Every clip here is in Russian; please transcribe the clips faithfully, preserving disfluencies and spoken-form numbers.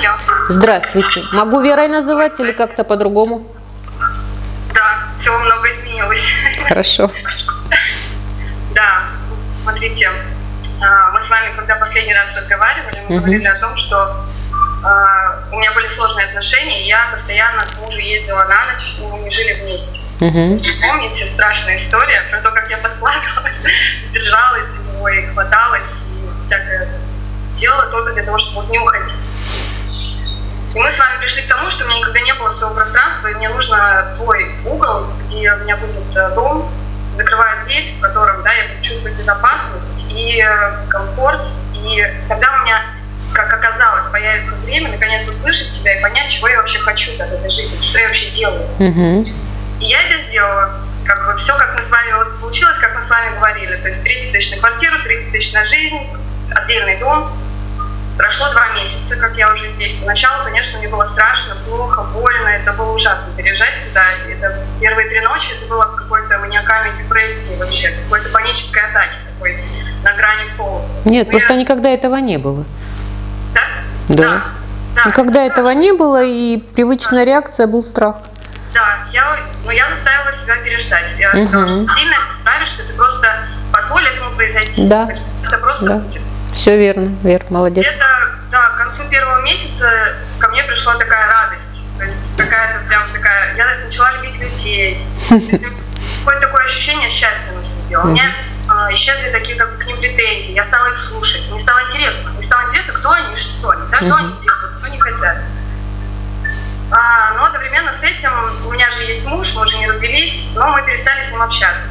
алло. Здравствуйте. Могу Верой называть или как-то по-другому? Да, все много изменилось. Хорошо. Да, смотрите, мы с вами, когда последний раз разговаривали, мы Угу. говорили о том, что у меня были сложные отношения, и я постоянно к мужу ездила на ночь, и мы не жили вместе. Угу. Помните, страшная история про то, как я подкладывалась, держалась за него и хваталась, и всякое делала только для того, чтобы вот не уходить. И мы с вами пришли к тому, что у меня никогда не было своего пространства, и мне нужно свой угол, где у меня будет дом, закрывая дверь, в котором, да, я буду чувствовать безопасность и комфорт, и тогда у меня, как оказалось, появится время наконец услышать себя и понять, чего я вообще хочу от этой жизни, что я вообще делаю. Угу. И я это сделала. Как бы все, как мы с вами, вот получилось, как мы с вами говорили. То есть тридцать тысяч на квартиру, тридцать тысяч на жизнь, отдельный дом. Прошло два месяца, как я уже здесь. Поначалу, конечно, мне было страшно, плохо, больно. Это было ужасно переезжать сюда. Это первые три ночи это было какой-то маниакальной депрессии вообще, какой-то панической атаки такой на грани полу. Нет, я... просто никогда этого не было. Да? Да. Да. Да. Никогда да. этого не было, и привычная да. реакция был страх. Да, я, ну, я заставила себя переждать. Я угу. сказала, что сильно ты справишься, ты просто позволь этому произойти. Да. Это просто да. будет. Все верно, Вер, молодец. Где-то, да, к концу первого месяца ко мне пришла такая радость. То есть какая-то прям такая... Я начала любить людей. Какое-то такое ощущение счастья наступило. У меня э, исчезли такие как бы к ним претензии. Я стала их слушать. Мне стало интересно. Мне стало интересно, кто они и что они. Да, что они делают, что они хотят. А, но одновременно с этим у меня же есть муж, мы уже не развелись, но мы перестали с ним общаться.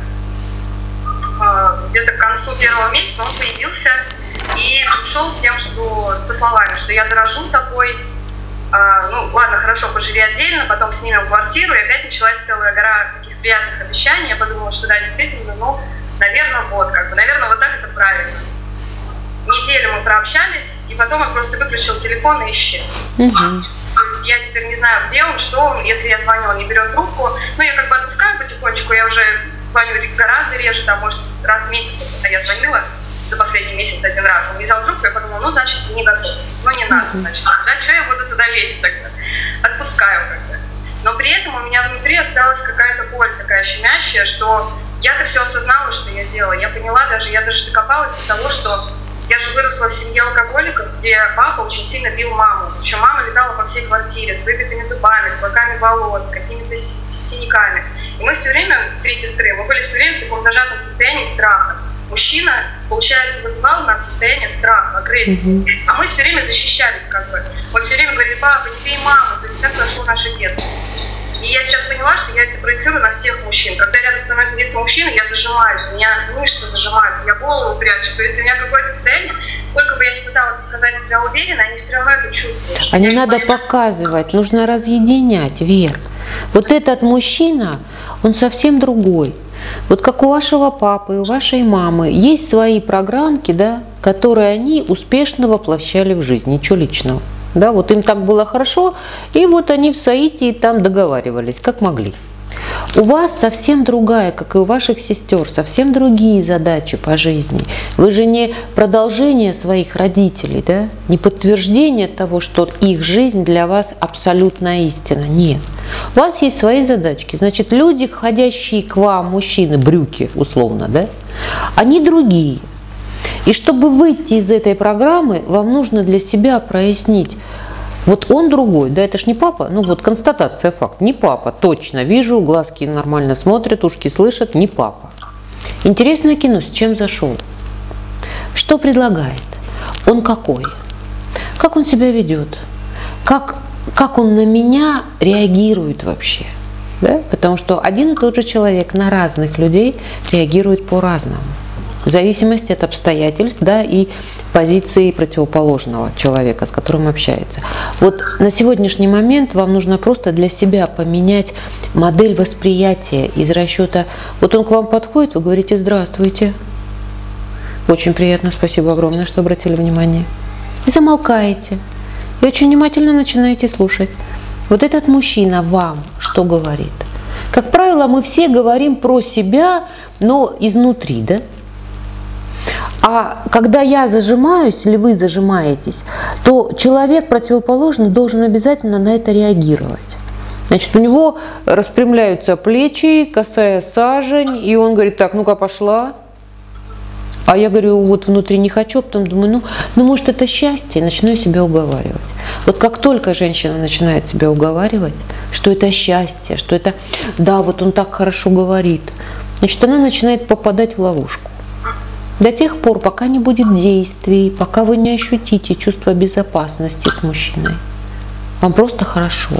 А, где-то к концу первого месяца он появился и пришел с тем, что со словами, что я дорожу тобой, а, ну ладно, хорошо, поживи отдельно, потом снимем квартиру, и опять началась целая гора таких приятных обещаний. Я подумала, что да, действительно, ну, наверное, вот, как бы, наверное, вот так это правильно. Неделю мы прообщались, и потом он просто выключил телефон и исчез. Угу. То есть я теперь не знаю, где он, что он, если я звоню, он не берет трубку. Ну, я как бы отпускаю потихонечку, я уже звоню гораздо реже, там, может, раз в месяц, а я звонила за последний месяц один раз. Он не взял трубку, я подумала, ну, значит, не готов. Ну, не надо, значит, да, что я буду туда лезть тогда? Отпускаю как-то. Но при этом у меня внутри осталась какая-то боль такая щемящая, что я-то все осознала, что я делала. Я поняла даже, я даже докопалась до того, что я же выросла в семье алкоголиков, где папа очень сильно бил маму. Причем мама летала по всей квартире с выбитыми зубами, с клоками волос, с какими-то синяками. И мы все время, три сестры, мы были все время в таком зажатом состоянии страха. Мужчина, получается, вызывал у нас состояние страха, агрессии. Mm-hmm. А мы все время защищались как бы. Мы все время говорили, папа, не бей маму. То есть так прошло наше детство. И я сейчас поняла, что я это проецирую на всех мужчин. Когда рядом со мной садится мужчина, я зажимаюсь, у меня мышцы зажимаются, я голову прячу. То есть у меня какое-то состояние, сколько бы я ни пыталась показать себя уверенно, они все равно это чувствуют. А не надо показывать, нужно разъединять, Вер. Вот этот мужчина, он совсем другой. Вот как у вашего папы, у вашей мамы есть свои программки, да, которые они успешно воплощали в жизнь, ничего личного. Да, вот им так было хорошо, и вот они в соитии там договаривались, как могли. У вас совсем другая, как и у ваших сестер, совсем другие задачи по жизни. Вы же не продолжение своих родителей, да? Не подтверждение того, что их жизнь для вас абсолютная истина. Нет. У вас есть свои задачки. Значит, люди, ходящие к вам, мужчины, брюки условно, да? Они другие. И чтобы выйти из этой программы, вам нужно для себя прояснить. Вот он другой, да, это ж не папа, ну вот констатация, факт, не папа, точно, вижу, глазки нормально смотрят, ушки слышат, не папа. Интересное кино, с чем зашел? Что предлагает? Он какой? Как он себя ведет? Как, как он на меня реагирует вообще? Да? Потому что один и тот же человек на разных людей реагирует по-разному. В зависимости от обстоятельств, да, и позиции противоположного человека, с которым общается. Вот на сегодняшний момент вам нужно просто для себя поменять модель восприятия из расчета. Вот он к вам подходит, вы говорите «Здравствуйте». Очень приятно, спасибо огромное, что обратили внимание. И замолкаете. И очень внимательно начинаете слушать. Вот этот мужчина вам что говорит? Как правило, мы все говорим про себя, но изнутри, да? А когда я зажимаюсь или вы зажимаетесь, то человек противоположный должен обязательно на это реагировать. Значит, у него распрямляются плечи, косая сажень, и он говорит, так, ну-ка пошла. А я говорю, вот внутри не хочу, а потом думаю, ну, ну может это счастье, и начинаю себя уговаривать. Вот как только женщина начинает себя уговаривать, что это счастье, что это, да, вот он так хорошо говорит, значит, она начинает попадать в ловушку. До тех пор, пока не будет действий, пока вы не ощутите чувство безопасности с мужчиной, вам просто хорошо.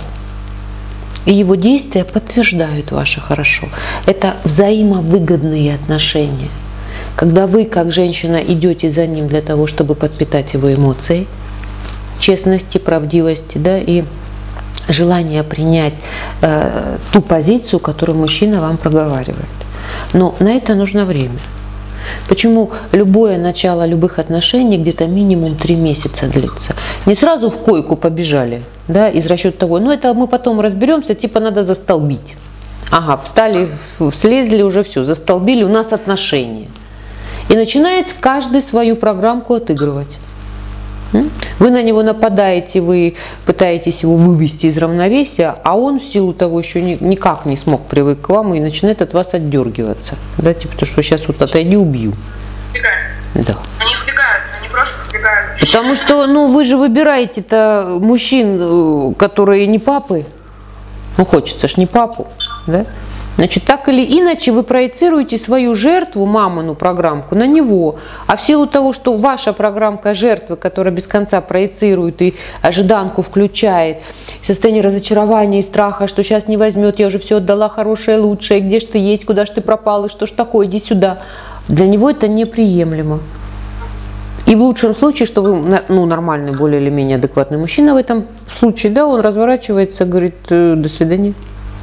И его действия подтверждают ваше хорошо. Это взаимовыгодные отношения. Когда вы, как женщина, идете за ним для того, чтобы подпитать его эмоции, честности, правдивости, да, и желание принять э, ту позицию, которую мужчина вам проговаривает. Но на это нужно время. Почему любое начало любых отношений где-то минимум три месяца длится? Не сразу в койку побежали, да, из расчета того, ну это мы потом разберемся, типа надо застолбить. Ага, встали, слезли, уже все, застолбили, у нас отношения. И начинает каждый свою программку отыгрывать. Вы на него нападаете, вы пытаетесь его вывести из равновесия, а он в силу того еще никак не смог привык к вам и начинает от вас отдергиваться. Да, типа, то, что сейчас вот отойди, убью. Сбегают. Да. Они сбегают, они просто сбегают. Потому что, ну, вы же выбираете-то мужчин, которые не папы. Ну, хочется ж не папу, да? Значит, так или иначе вы проецируете свою жертву, мамину программку, на него. А в силу того, что ваша программка жертвы, которая без конца проецирует и ожиданку включает, состояние разочарования и страха, что сейчас не возьмет, я уже все отдала хорошее, лучшее, где ж ты есть, куда ж ты пропал, и что ж такое, иди сюда. Для него это неприемлемо. И в лучшем случае, что вы, ну, нормальный, более или менее адекватный мужчина в этом случае, да, он разворачивается, говорит, до свидания.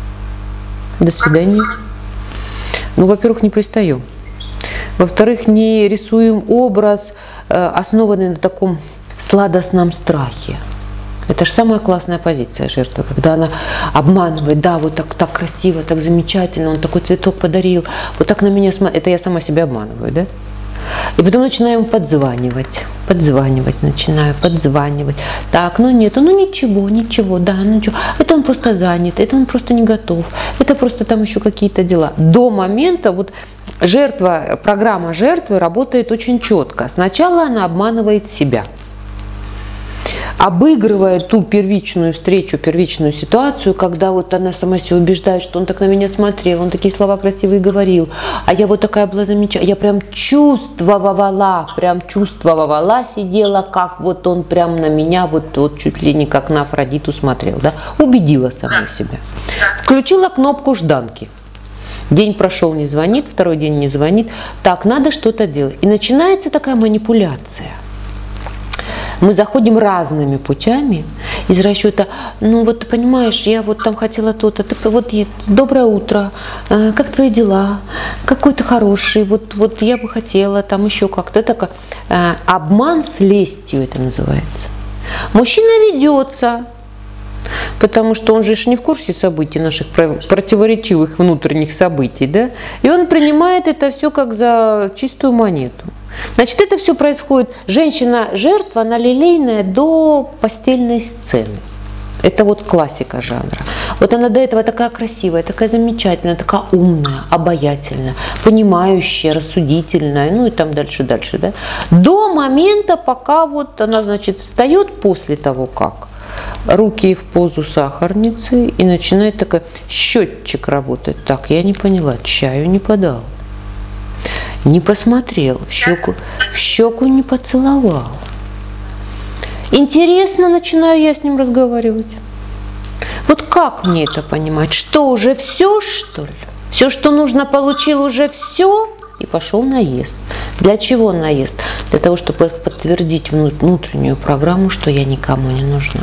До свидания. Ну, во-первых, не пристаем. Во-вторых, не рисуем образ, основанный на таком сладостном страхе. Это же самая классная позиция жертвы, когда она обманывает, да, вот так, так красиво, так замечательно, он такой цветок подарил, вот так на меня смотрит. Это я сама себя обманываю, да? И потом начинаем подзванивать, подзванивать, начинаю подзванивать. Так, ну нет, ну ничего, ничего, да, ну ничего. Это он просто занят, это он просто не готов, это просто там еще какие-то дела. До момента вот жертва, программа жертвы работает очень четко. Сначала она обманывает себя, обыгрывая ту первичную встречу, первичную ситуацию, когда вот она сама себя убеждает, что он так на меня смотрел, он такие слова красивые говорил, а я вот такая была замечательная, я прям чувствовала, прям чувствовала, сидела, как вот он прям на меня, вот, вот чуть ли не как на Афродиту смотрел, да, убедила сама себя. Включила кнопку жданки. День прошел, не звонит, второй день не звонит, так, надо что-то делать. И начинается такая манипуляция. Мы заходим разными путями из расчета, ну вот ты понимаешь, я вот там хотела то-то, ты вот доброе утро, как твои дела, какой ты хороший, вот, вот я бы хотела там еще как-то. Это обман с лестью это называется. Мужчина ведется, потому что он же не в курсе событий, наших противоречивых внутренних событий, да, и он принимает это все как за чистую монету. Значит, это все происходит, женщина-жертва, она лилейная до постельной сцены. Это вот классика жанра. Вот она до этого такая красивая, такая замечательная, такая умная, обаятельная, понимающая, рассудительная, ну и там дальше-дальше, да. До момента, пока вот она, значит, встает после того, как руки в позу сахарницы и начинает такой счетчик работать. Так, я не поняла, чаю не подал. Не посмотрел, в щеку, в щеку не поцеловал. Интересно, начинаю я с ним разговаривать. Вот как мне это понимать? Что, уже все, что ли? Все, что нужно, получил уже все? И пошел наезд. Для чего наезд? Для того, чтобы подтвердить внутреннюю программу, что я никому не нужна.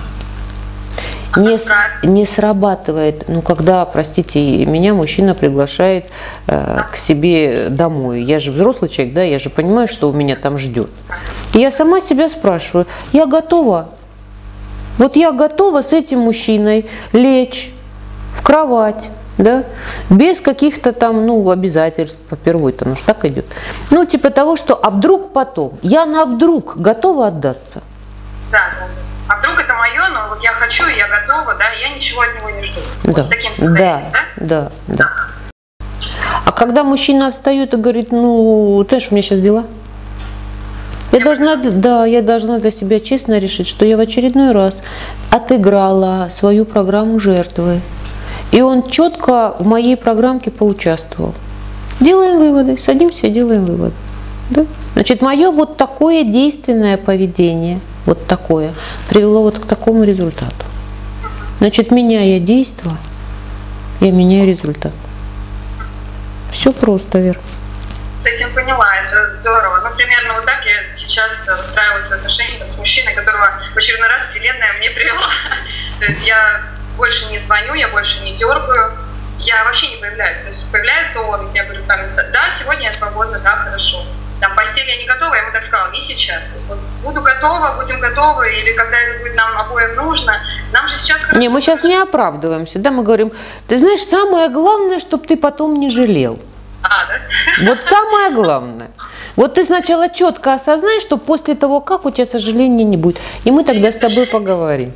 Не, не срабатывает, ну, когда, простите, меня мужчина приглашает э, к себе домой. Я же взрослый человек, да, я же понимаю, что у меня там ждет. И я сама себя спрашиваю, я готова? Вот я готова с этим мужчиной лечь в кровать, да, без каких-то там, ну, обязательств, попервой-то, ну, ж так идет. Ну, типа того, что, а вдруг потом, я на вдруг готова отдаться. Да, да. А вдруг это мое, но вот я хочу, и я готова, да, и я ничего от него не жду. Да, вот с таким состоянием, да, да, да, да. А когда мужчина встает и говорит, ну, ты знаешь, у меня сейчас дела. Я должна, да, я должна для себя честно решить, что я в очередной раз отыграла свою программу жертвы. И он четко в моей программке поучаствовал. Делаем выводы, садимся и делаем выводы. Да? Значит, мое вот такое действенное поведение, вот такое, привело вот к такому результату. Значит, меняя действие, я меняю результат. Все просто, Вера. С этим поняла, это здорово. Ну, примерно вот так я сейчас выстраиваю свои отношения там, с мужчиной, которого в очередной раз Вселенная мне привела. То есть я больше не звоню, я больше не дергаю, я вообще не появляюсь. То есть появляется он, я говорю, там, да, сегодня я свободна, да, хорошо. Там постель я не готова, я ему так сказала, не сейчас. То есть вот буду готова, будем готовы, или когда это будет нам обоим нужно. Нам же сейчас хорошо. Не, мы сейчас не оправдываемся, да, мы говорим, ты знаешь, самое главное, чтобы ты потом не жалел. А, да? Вот самое главное. Вот ты сначала четко осознай, что после того, как у тебя сожаления не будет. И мы тогда с тобой поговорим.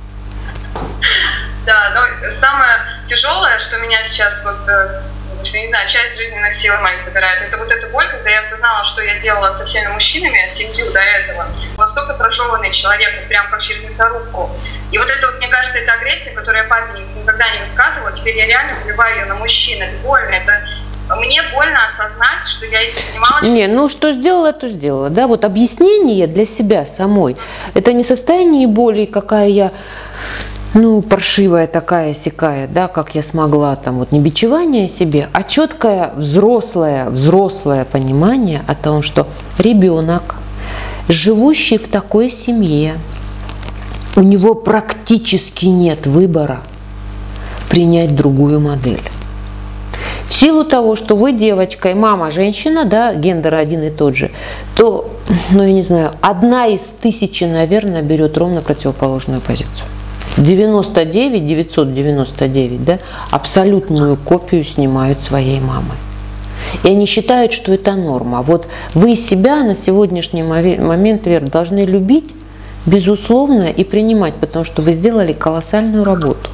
Да, но самое тяжелое, что меня сейчас вот, не знаю, часть жизненных сил моих забирает, это вот эта боль, когда я осознала, что я делала со всеми мужчинами, семью до этого. Настолько прожеванный человек, вот прям как через мясорубку. И вот это вот, мне кажется, это агрессия, которую я папе никогда не высказывала, теперь я реально выливаю ее на мужчин. Это больно, это... Мне больно осознать, что я этим занималась. Не, ну что сделала, то сделала. Да? Вот объяснение для себя самой. Это не состояние боли, какая я, ну, паршивая такая, сякая, да, как я смогла, там, вот не бичевание себе, а четкое взрослое, взрослое понимание о том, что ребенок, живущий в такой семье, у него практически нет выбора принять другую модель. В силу того, что вы девочка и мама женщина, да, гендер один и тот же, то, ну я не знаю, одна из тысячи, наверное, берет ровно противоположную позицию. девяносто девять, девятьсот девяносто девять, да, абсолютную копию снимают своей мамы. И они считают, что это норма. Вот вы себя на сегодняшний момент, Вера, должны любить, безусловно, и принимать, потому что вы сделали колоссальную работу.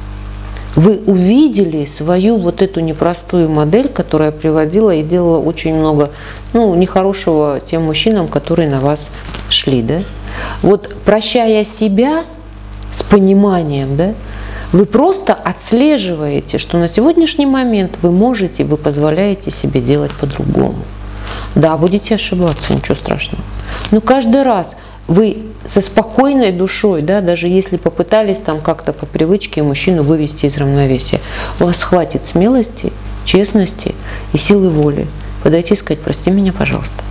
Вы увидели свою вот эту непростую модель, которая приводила и делала очень много, ну, нехорошего тем мужчинам, которые на вас шли, да? Вот прощая себя с пониманием, да, вы просто отслеживаете, что на сегодняшний момент вы можете, вы позволяете себе делать по-другому. Да, будете ошибаться, ничего страшного. Но каждый раз вы со спокойной душой, да, даже если попытались там как-то по привычке мужчину вывести из равновесия, у вас хватит смелости, честности и силы воли подойти и сказать: прости меня, пожалуйста.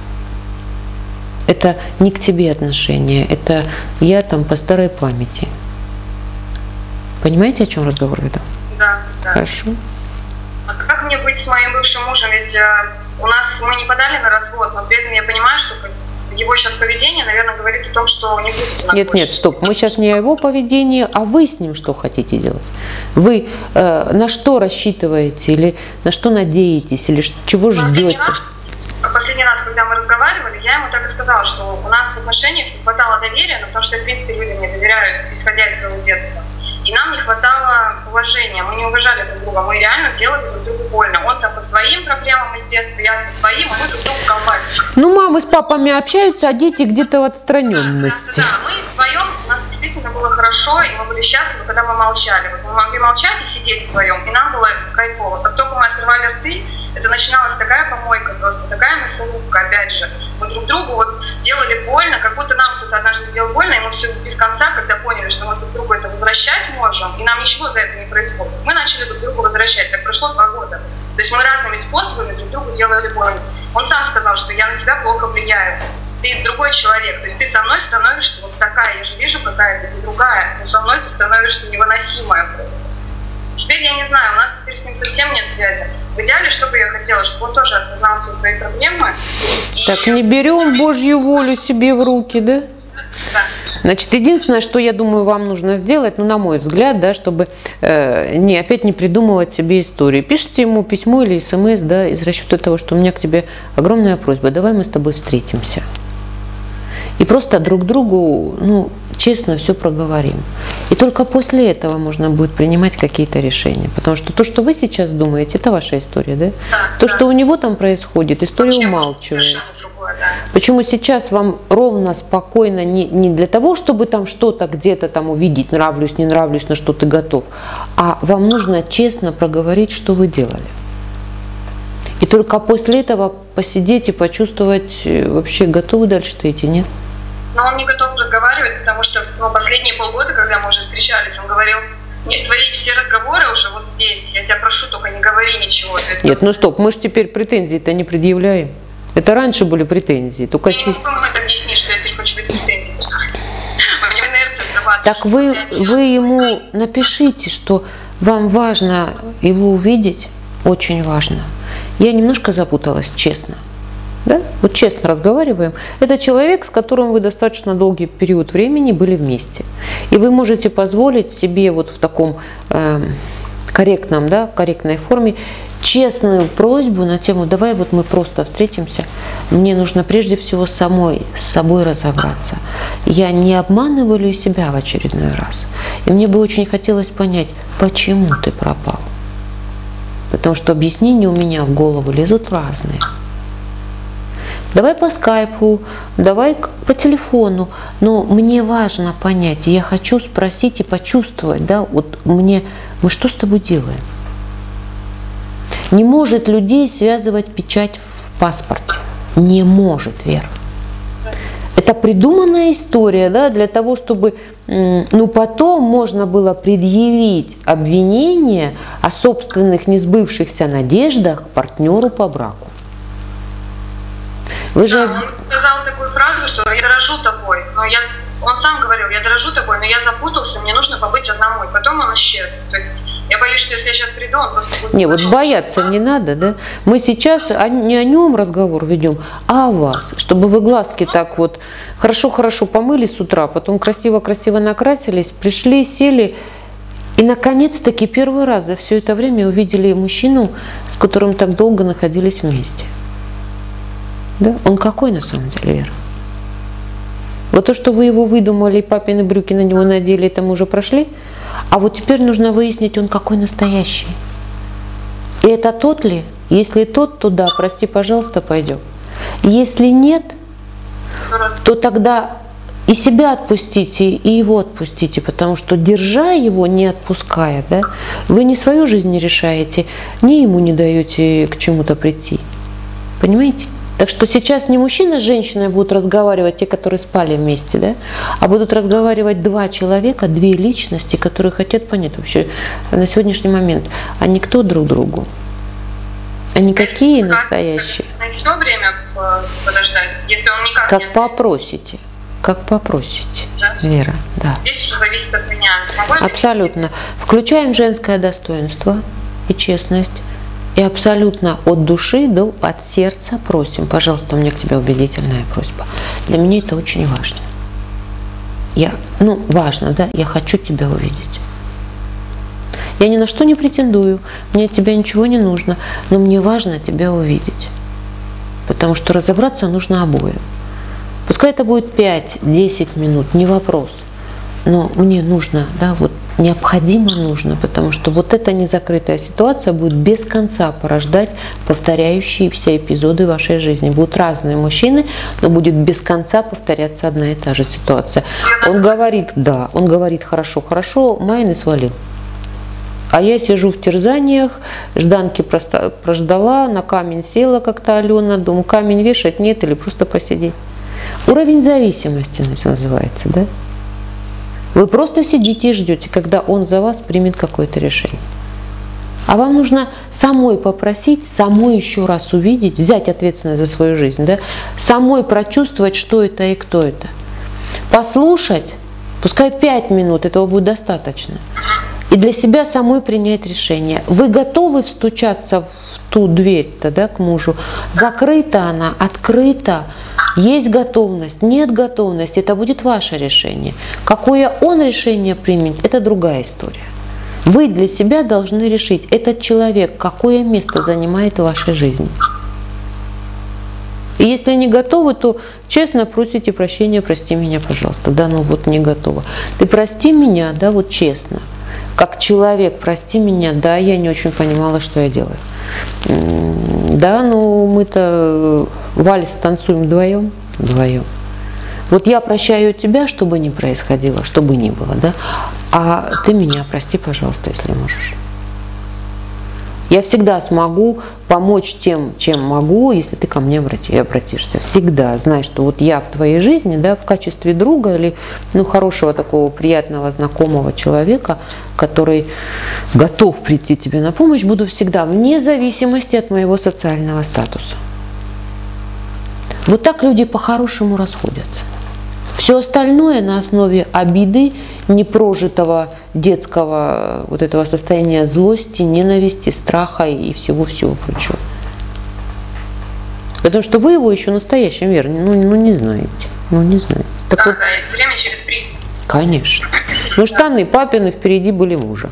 Это не к тебе отношение, это я там по старой памяти. Понимаете, о чем разговор веду? Да, да. Хорошо. А как мне быть с моим бывшим мужем? Ведь э, у нас мы не подали на развод, но при этом я понимаю, что его сейчас поведение, наверное, говорит о том, что не будет у нас. Нет, нет, стоп. Мы сейчас не о его поведении, а вы с ним что хотите делать? Вы э, на что рассчитываете или на что надеетесь, или чего ждете? Последний раз, когда мы разговаривали, я ему так и сказала, что у нас в отношениях не хватало доверия, но потому что я, в принципе, людям не доверяю, исходя из своего детства. И нам не хватало уважения, мы не уважали друг друга, мы реально делали друг другу больно. Он там по своим проблемам из детства, я по своим, а мы друг другу колбасим. Ну, мамы с папами общаются, а дети где-то в отстраненности. Да, да, да, мы вдвоем, у нас действительно было хорошо, и мы были счастливы, когда мы молчали. Вот мы могли молчать и сидеть вдвоем, и нам было кайфово. Как только мы открывали рты, это начиналась такая помойка просто, такая мясорубка, опять же. Мы друг другу вот делали больно, как будто нам кто-то однажды сделал больно, и мы все без конца, когда поняли, что мы друг другу это возвращать можем, и нам ничего за это не происходит. Мы начали друг другу возвращать, так прошло два года. То есть мы разными способами друг другу делали больно. Он сам сказал, что я на тебя плохо влияю. Ты другой человек, то есть ты со мной становишься вот такая, я же вижу, какая ты другая, но со мной ты становишься невыносимая просто. Теперь я не знаю, у нас теперь с ним совсем нет связи. В идеале, что бы я хотела, чтобы он тоже осознал все свои проблемы. Так, и... не берем Божью волю себе в руки, да? Да. Значит, единственное, что я думаю, вам нужно сделать, ну, на мой взгляд, да, чтобы э, не, опять не придумывать себе истории. Пишите ему письмо или смс, да, из расчета того, что у меня к тебе огромная просьба, давай мы с тобой встретимся. И просто друг другу, ну, честно все проговорим. И только после этого можно будет принимать какие-то решения. Потому что то, что вы сейчас думаете, это ваша история, да? Да, то, да. что у него там происходит, история Вообще умалчивает. другое, да. Почему сейчас вам ровно, спокойно, не, не для того, чтобы там что-то где-то там увидеть, нравлюсь, не нравлюсь, на что ты готов, а вам нужно честно проговорить, что вы делали. И только после этого посидеть и почувствовать, вообще готовы дальше-то идти, нет? Но он не готов разговаривать, потому что ну, последние полгода, когда мы уже встречались, он говорил, нет, твои все разговоры уже вот здесь, я тебя прошу, только не говори ничего. Нет, ну стоп, мы же теперь претензии-то не предъявляем. Это раньше были претензии. Только я не могу ему это объяснить, что я теперь хочу без претензий. У него инерция срабатывает. Так вы, вы ему напишите, что вам важно его увидеть, очень важно. Я немножко запуталась, честно. Да? Вот честно разговариваем. Это человек, с которым вы достаточно долгий период времени были вместе. И вы можете позволить себе вот в таком э, корректном, да, корректной форме честную просьбу на тему «давай вот мы просто встретимся, мне нужно прежде всего самой с собой разобраться. Я не обманываю ли себя в очередной раз? И мне бы очень хотелось понять, почему ты пропал. Потому что объяснения у меня в голову лезут разные. Давай по скайпу, давай по телефону, но мне важно понять, я хочу спросить и почувствовать, да, вот мне, мы что с тобой делаем? Не может людей связывать печать в паспорте. Не может, Вера. Это придуманная история, да, для того, чтобы ну, потом можно было предъявить обвинение о собственных несбывшихся надеждах партнеру по браку. Вы же... Да, он сказал такую фразу, что я дорожу тобой, но я, он сам говорил, я дорожу тобой, но я запутался, мне нужно побыть одному, и потом он исчез. То есть я боюсь, что если я сейчас приду, он просто будет... Не, вот бояться не надо, да? Мы сейчас не о нем разговор ведем, а о вас, чтобы вы глазки так вот хорошо-хорошо помыли с утра, потом красиво-красиво накрасились, пришли, сели, и наконец-таки первый раз за все это время увидели мужчину, с которым так долго находились вместе. Да? Он какой на самом деле, Вера? Вот то, что вы его выдумали, папины брюки на него надели, это мы уже прошли. А вот теперь нужно выяснить, он какой настоящий. И это тот ли? Если тот, то да, прости, пожалуйста, пойдем. Если нет, то тогда и себя отпустите, и его отпустите, потому что, держа его, не отпуская, да, вы ни свою жизнь не решаете, ни ему не даете к чему-то прийти. Понимаете? Так что сейчас не мужчина с женщиной будут разговаривать, те, которые спали вместе, да, а будут разговаривать два человека, две личности, которые хотят понять вообще на сегодняшний момент, они кто друг другу, они какие настоящие. На еще время подождать, если он никак как не... попросите, как попросите, да? Вера, да. Здесь уже зависит от меня. Могу абсолютно. Включаем женское достоинство и честность. И абсолютно от души до от сердца просим, пожалуйста, у меня к тебе убедительная просьба. Для меня это очень важно. Я, ну, важно, да, я хочу тебя увидеть. Я ни на что не претендую, мне от тебя ничего не нужно, но мне важно тебя увидеть. Потому что разобраться нужно обоим. Пускай это будет пять-десять минут, не вопрос. Но мне нужно, да, вот необходимо нужно, потому что вот эта незакрытая ситуация будет без конца порождать повторяющиеся эпизоды вашей жизни. Будут разные мужчины, но будет без конца повторяться одна и та же ситуация. Он говорит, да, он говорит, хорошо, хорошо, Майн и свалил. А я сижу в терзаниях, жданки прождала, на камень села как-то Алена, думаю, камень вешать нет или просто посидеть. Уровень зависимости называется, да? Вы просто сидите и ждете, когда он за вас примет какое-то решение. А вам нужно самой попросить, самой еще раз увидеть, взять ответственность за свою жизнь, да? Самой прочувствовать, что это и кто это. Послушать, пускай пять минут, этого будет достаточно. И для себя самой принять решение. Вы готовы встучаться в ту дверь-то, да, к мужу? Закрыта она, открыта? Есть готовность, нет готовности, это будет ваше решение. Какое он решение примет, это другая история. Вы для себя должны решить, этот человек какое место занимает в вашей жизни. И если не готовы, то честно просите прощения, прости меня, пожалуйста. Да, ну вот не готова. Ты прости меня, да, вот честно. Как человек, прости меня, да, я не очень понимала, что я делаю. Да, ну мы-то вальс танцуем вдвоем, вдвоем. Вот я прощаю тебя, что бы ни происходило, что бы ни было, да, а ты меня прости, пожалуйста, если можешь. Я всегда смогу помочь тем, чем могу, если ты ко мне обратишься. Всегда знай, что вот я в твоей жизни, да, в качестве друга или ну, хорошего такого приятного знакомого человека, который готов прийти тебе на помощь, буду всегда, вне зависимости от моего социального статуса. Вот так люди по-хорошему расходятся. Все остальное на основе обиды, непрожитого детского вот этого состояния злости, ненависти, страха и всего-всего прочего. Потому что вы его еще настоящим верно, ну, ну не знаете. Ну не знаете. Так да, вот, да, это время через приз. Конечно. Ну штаны папины впереди были мужа.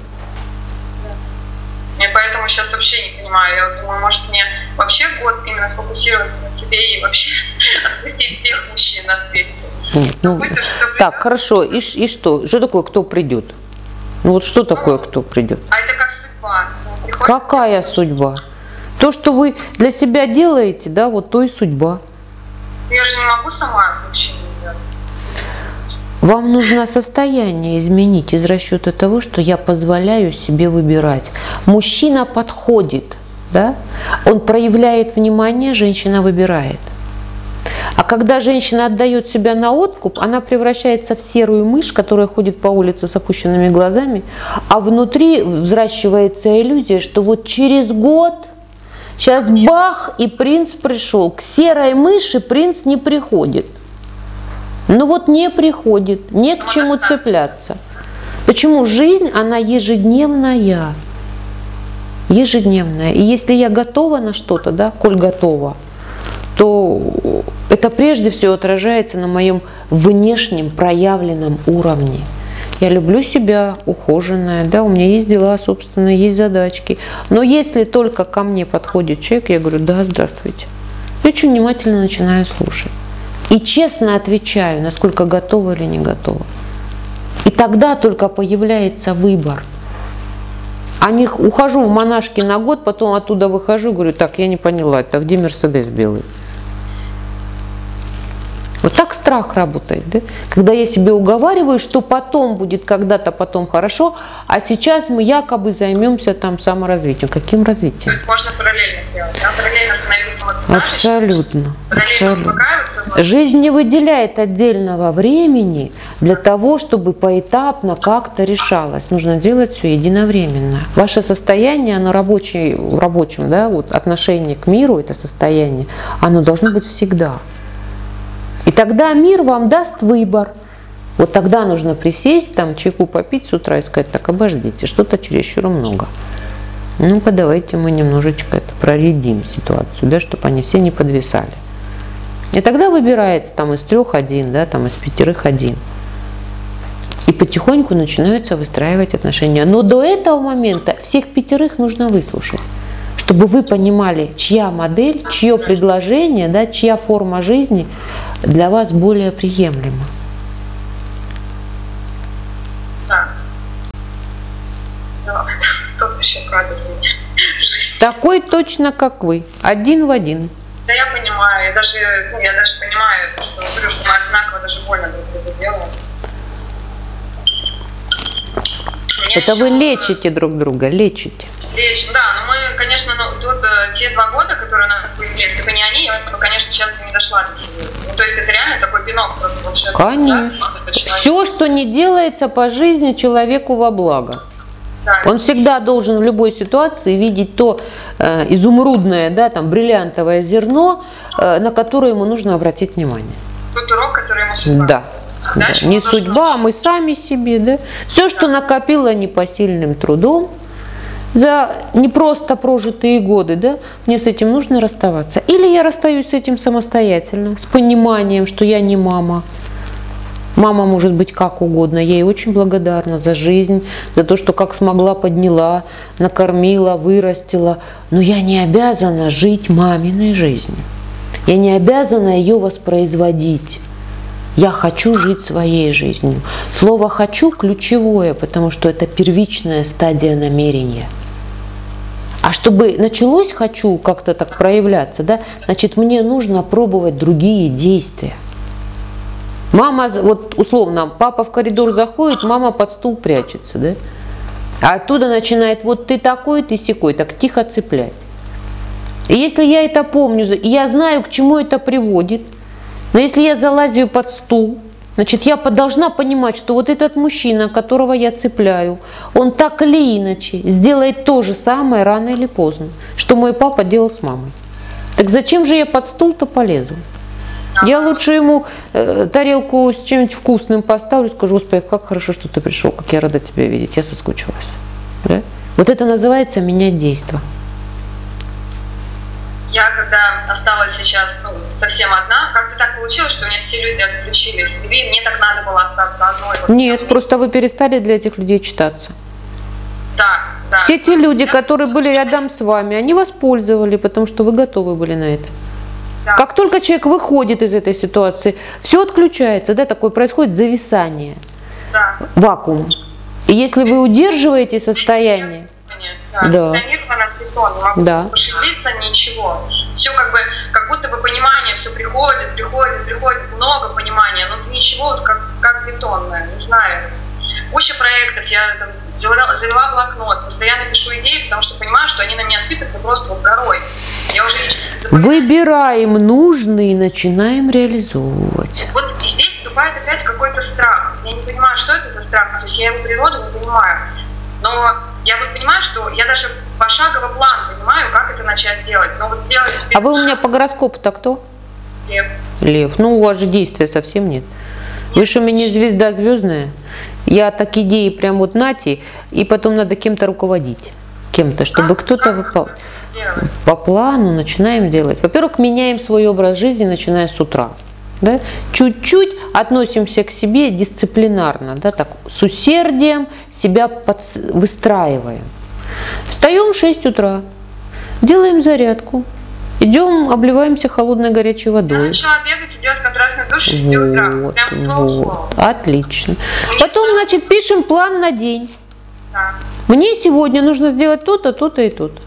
Я поэтому сейчас вообще не понимаю. Я думаю, может мне вообще год именно сфокусироваться на себе и вообще отпустить всех мужчин на свете. Нет, ну, Пусть уже кто придет. так, хорошо, и, ш- и что? Что такое кто придет? Ну вот что такое кто придет? А это как судьба. Ну, приходит- Какая судьба? То, что вы для себя делаете, да, вот то и судьба. Я же не могу сама вообще не делать. Вам нужно состояние изменить из расчета того, что я позволяю себе выбирать. Мужчина подходит, да? Он проявляет внимание, женщина выбирает. А когда женщина отдает себя на откуп, она превращается в серую мышь, которая ходит по улице с опущенными глазами, а внутри взращивается иллюзия, что вот через год, сейчас бах, и принц пришел. К серой мыши принц не приходит. Ну вот не приходит, не к чему цепляться. Почему? Жизнь, она ежедневная. Ежедневная. И если я готова на что-то, да, коль готова, то это прежде всего отражается на моем внешнем проявленном уровне. Я люблю себя, ухоженная, да, у меня есть дела собственные, есть задачки. Но если только ко мне подходит человек, я говорю, да, здравствуйте. Я очень внимательно начинаю слушать. И честно отвечаю, насколько готова или не готова. И тогда только появляется выбор. А не ухожу в монашки на год, потом оттуда выхожу, говорю, так, я не поняла, так где Мерседес белый? Вот так страх работает, да? Когда я себе уговариваю, что потом будет когда-то потом хорошо, а сейчас мы якобы займемся там саморазвитием. Каким То развитием? есть можно параллельно делать, да? Параллельно становиться самодостаточным. Абсолютно. Параллельно Абсолютно. успокаиваться. Жизнь не выделяет отдельного времени для того, чтобы поэтапно как-то решалось. Нужно делать все единовременно. Ваше состояние, оно рабочее, в рабочем, да, вот отношение к миру, это состояние, оно должно быть всегда. И тогда мир вам даст выбор. Вот тогда нужно присесть, там чайку попить с утра и сказать, так, обождите, что-то чересчур много. Ну-ка, давайте мы немножечко это проредим ситуацию, да, чтобы они все не подвисали. И тогда выбирается там из трех один, да, там из пятерых один. И потихоньку начинаются выстраивать отношения. Но до этого момента всех пятерых нужно выслушать, чтобы вы понимали, чья модель, чье предложение, да, чья форма жизни для вас более приемлема. Да. Да. Тут еще правильно. Такой точно, как вы, один в один. Да я понимаю, я даже, ну, я даже понимаю, что говорю, что мы одинаково даже больно друг другу делаем. Мне Это еще- вы лечите друг друга, лечите. Лечим, да, но мы, конечно, ну, тут э, те два года, которые у нас были, если бы не они, я бы, конечно, сейчас бы не дошла до себя. Ну, то есть это реально такой пинок просто волшебный. Конечно. Да? Вот это человек. Все, что не делается по жизни, человеку во благо. Да. Он всегда должен в любой ситуации видеть то э, изумрудное, да, там, бриллиантовое зерно, э, на которое ему нужно обратить внимание. Тот урок, который ему судьба. Да. Да. Дальше Не он должен- судьба, а мы сами себе. Да? Все, что накопило непосильным трудом, за не просто прожитые годы, да, мне с этим нужно расставаться. Или я расстаюсь с этим самостоятельно, с пониманием, что я не мама. Мама может быть как угодно. Я ей очень благодарна за жизнь, за то, что как смогла подняла, накормила, вырастила. Но я не обязана жить маминой жизнью. Я не обязана ее воспроизводить. Я хочу жить своей жизнью. Слово «хочу» ключевое, потому что это первичная стадия намерения. А чтобы началось «хочу» как-то так проявляться, да, значит, мне нужно пробовать другие действия. Мама, вот условно, папа в коридор заходит, мама под стул прячется, да? А оттуда начинает: вот ты такой, ты сякой, так тихо цеплять. И если я это помню, я знаю, к чему это приводит, но если я залазю под стул, значит, я должна понимать, что вот этот мужчина, которого я цепляю, он так или иначе сделает то же самое рано или поздно, что мой папа делал с мамой. Так зачем же я под стул-то полезу? Я лучше ему э, тарелку с чем-нибудь вкусным поставлю, скажу: Господи, как хорошо, что ты пришел, как я рада тебя видеть, я соскучилась. Да? Вот это называется менять действия. Я когда осталась сейчас ну, совсем одна, как-то так получилось, что у меня все люди отключились. И мне так надо было остаться одной. Вот Нет, просто вы перестали для этих людей читаться. Да, да. Все те люди, которые были рядом с вами, они воспользовали, потому что вы готовы были на это. Да. Как только человек выходит из этой ситуации, все отключается, да, такое происходит зависание, да. вакуум. И если вы удерживаете состояние, да, да. не могу да. пошевелиться, ничего. Все как бы, как будто бы понимание все приходит, приходит, приходит, много понимания, но ничего, вот как, как бетонное, не знаю. Куча проектов, я там, завела, завела блокнот, постоянно пишу идеи, потому что понимаю, что они на меня сыпятся просто вот горой. Я уже Выбираем нужные и начинаем реализовывать. Вот и здесь вступает опять какой-то страх. Я не понимаю, что это за страх, то есть я его природу не понимаю. Но я вот понимаю, что я даже пошагово план понимаю, как это начать делать. Но вот сделать... А вы у меня по гороскопу-то кто? Лев. Лев. Ну, у вас же действия совсем нет. Вы же у меня звезда звездная. Я так идеи прям вот нати, и потом надо кем-то руководить. Кем-то, чтобы кто-то выпал. По плану начинаем делать. Во-первых, меняем свой образ жизни, начиная с утра. Да? Чуть-чуть относимся к себе дисциплинарно, да, так, с усердием себя под... выстраиваем. Встаем в шесть утра, делаем зарядку, идем, обливаемся холодной горячей водой. Я начала бегать и делать контрастный душ с шести утра. Вот, Прям слово вот. слово. Отлично. Потом, значит, пишем план на день. Да. Мне сегодня нужно сделать то-то, то-то и то-то.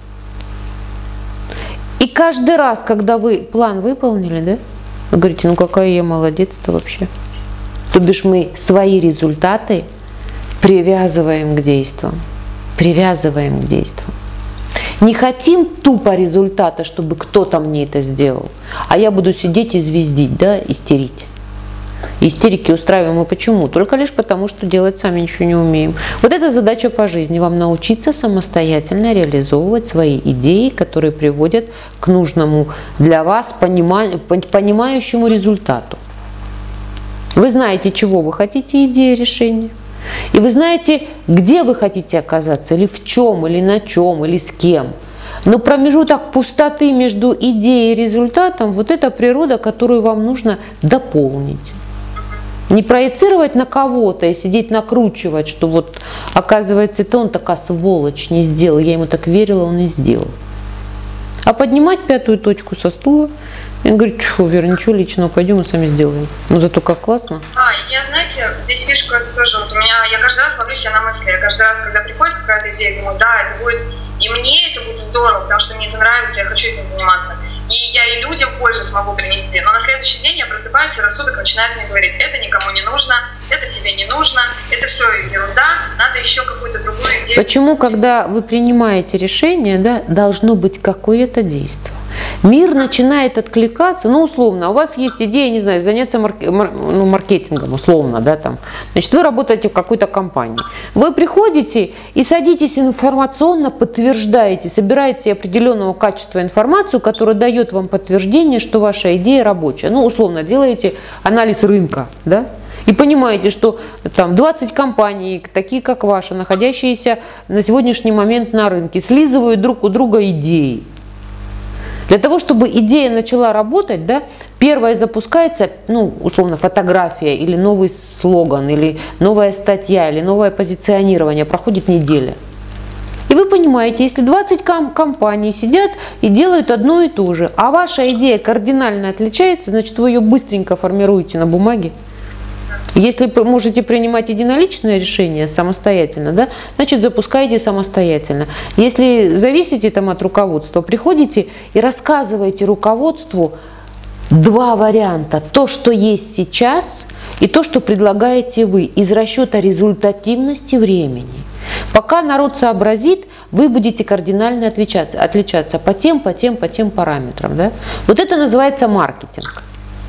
И каждый раз, когда вы план выполнили, да, вы говорите: ну какая я молодец-то вообще. То бишь мы свои результаты привязываем к действиям. Привязываем к действиям. Не хотим тупо результата, чтобы кто-то мне это сделал, а я буду сидеть и звездить, да, истерить. Истерики устраиваем мы почему? Только лишь потому, что делать сами ничего не умеем. Вот это задача по жизни. Вам научиться самостоятельно реализовывать свои идеи, которые приводят к нужному для вас понима... понимающему результату. Вы знаете, чего вы хотите, идея решения. И вы знаете, где вы хотите оказаться, или в чем, или на чем, или с кем. Но промежуток пустоты между идеей и результатом, вот это природа, которую вам нужно дополнить. Не проецировать на кого-то и сидеть накручивать, что вот оказывается это он такая сволочь не сделал, я ему так верила, он и сделал. А поднимать пятую точку со стула и говорить: что, Вера, ничего личного, пойдем мы сами сделаем. Ну зато как классно. А, я, знаете, здесь фишка тоже, вот у меня, я каждый раз ловлю себя на мысли, я каждый раз, когда приходит какая-то идея, думаю: да, это будет, и мне это будет здорово, потому что мне это нравится, я хочу этим заниматься. И я и людям пользу смогу принести. Но на следующий день я просыпаюсь, и рассудок начинает мне говорить: это никому не нужно, это тебе не нужно, это все ерунда, надо еще какую-то другую идею. Почему, когда вы принимаете решение, да, должно быть какое-то действие? Мир начинает откликаться, ну, условно, у вас есть идея, не знаю, заняться марк... ну, маркетингом, условно, да, там. Значит, вы работаете в какой-то компании. Вы приходите и садитесь информационно, подтверждаете, собираете определенного качества информацию, которая дает вам подтверждение, что ваша идея рабочая. Ну, условно, делаете анализ рынка, да. И понимаете, что там двадцать компаний, такие как ваша, находящиеся на сегодняшний момент на рынке, слизывают друг у друга идеи. Для того, чтобы идея начала работать, да, первое запускается, ну, условно, фотография или новый слоган, или новая статья, или новое позиционирование, проходит неделя. И вы понимаете, если двадцать ком- компаний сидят и делают одно и то же, а ваша идея кардинально отличается, значит, вы ее быстренько формируете на бумаге. Если вы можете принимать единоличное решение самостоятельно, да, значит, запускаете самостоятельно. Если зависите там от руководства, приходите и рассказываете руководству два варианта. То, что есть сейчас, и то, что предлагаете вы, из расчета результативности времени. Пока народ сообразит, вы будете кардинально отличаться, отличаться по тем, по тем, по тем параметрам. Да? Вот это называется маркетинг.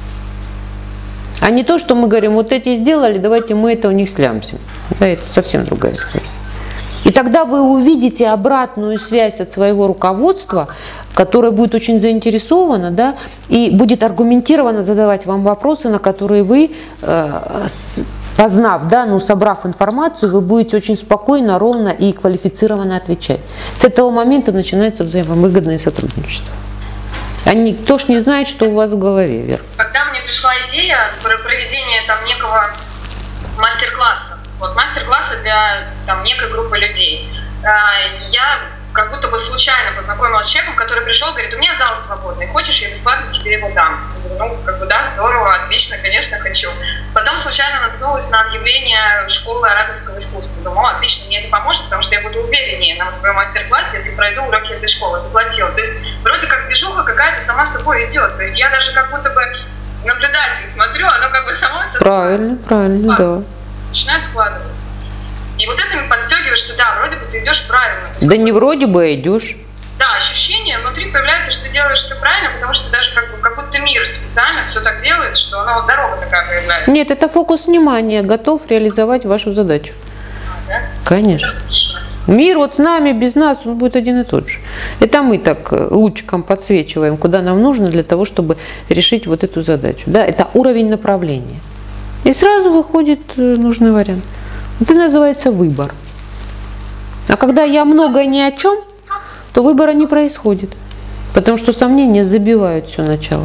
А не то, что мы говорим, вот эти сделали, давайте мы это у них слямсим. Да, это совсем другая история. И тогда вы увидите обратную связь от своего руководства, которое будет очень заинтересовано, да, и будет аргументированно задавать вам вопросы, на которые вы, э, с, познав, да, ну, собрав информацию, вы будете очень спокойно, ровно и квалифицированно отвечать. С этого момента начинается взаимовыгодное сотрудничество. А никто ж не знает, что у вас в голове, Вера. Когда мне пришла идея про проведения там некого мастер-класса, вот мастер-класса для там некой группы людей, я как будто бы случайно познакомилась с человеком, который пришел, говорит, у меня зал свободный, хочешь, я бесплатно тебе его дам? Я говорю, ну, как бы, да, здорово, отлично, конечно, хочу. Потом случайно наткнулась на объявление школы ораторского искусства. Думаю, о, отлично, мне это поможет, потому что я буду увереннее на своем мастер-классе, если пройду уроки этой школы, заплатила. То есть вроде как движуха какая-то сама собой идет. То есть я даже как будто бы наблюдатель смотрю, оно как бы само собой. Правильно, правильно, да. Начинает складываться. И вот это мне подстегивает, что да, вроде бы ты идешь правильно. Да не вроде бы, а идешь. Да, ощущение внутри появляется, что ты делаешь все правильно, потому что даже как, как будто мир специально все так делает, что оно вот дорога такая появляется. Нет, это фокус внимания, готов реализовать вашу задачу. А, да? Конечно. Мир вот с нами, без нас, он будет один и тот же. Это мы так лучиком подсвечиваем, куда нам нужно для того, чтобы решить вот эту задачу. Да? Это уровень направления. И сразу выходит нужный вариант. Это называется выбор. А когда я много ни о чем, то выбора не происходит. Потому что сомнения забивают все начало.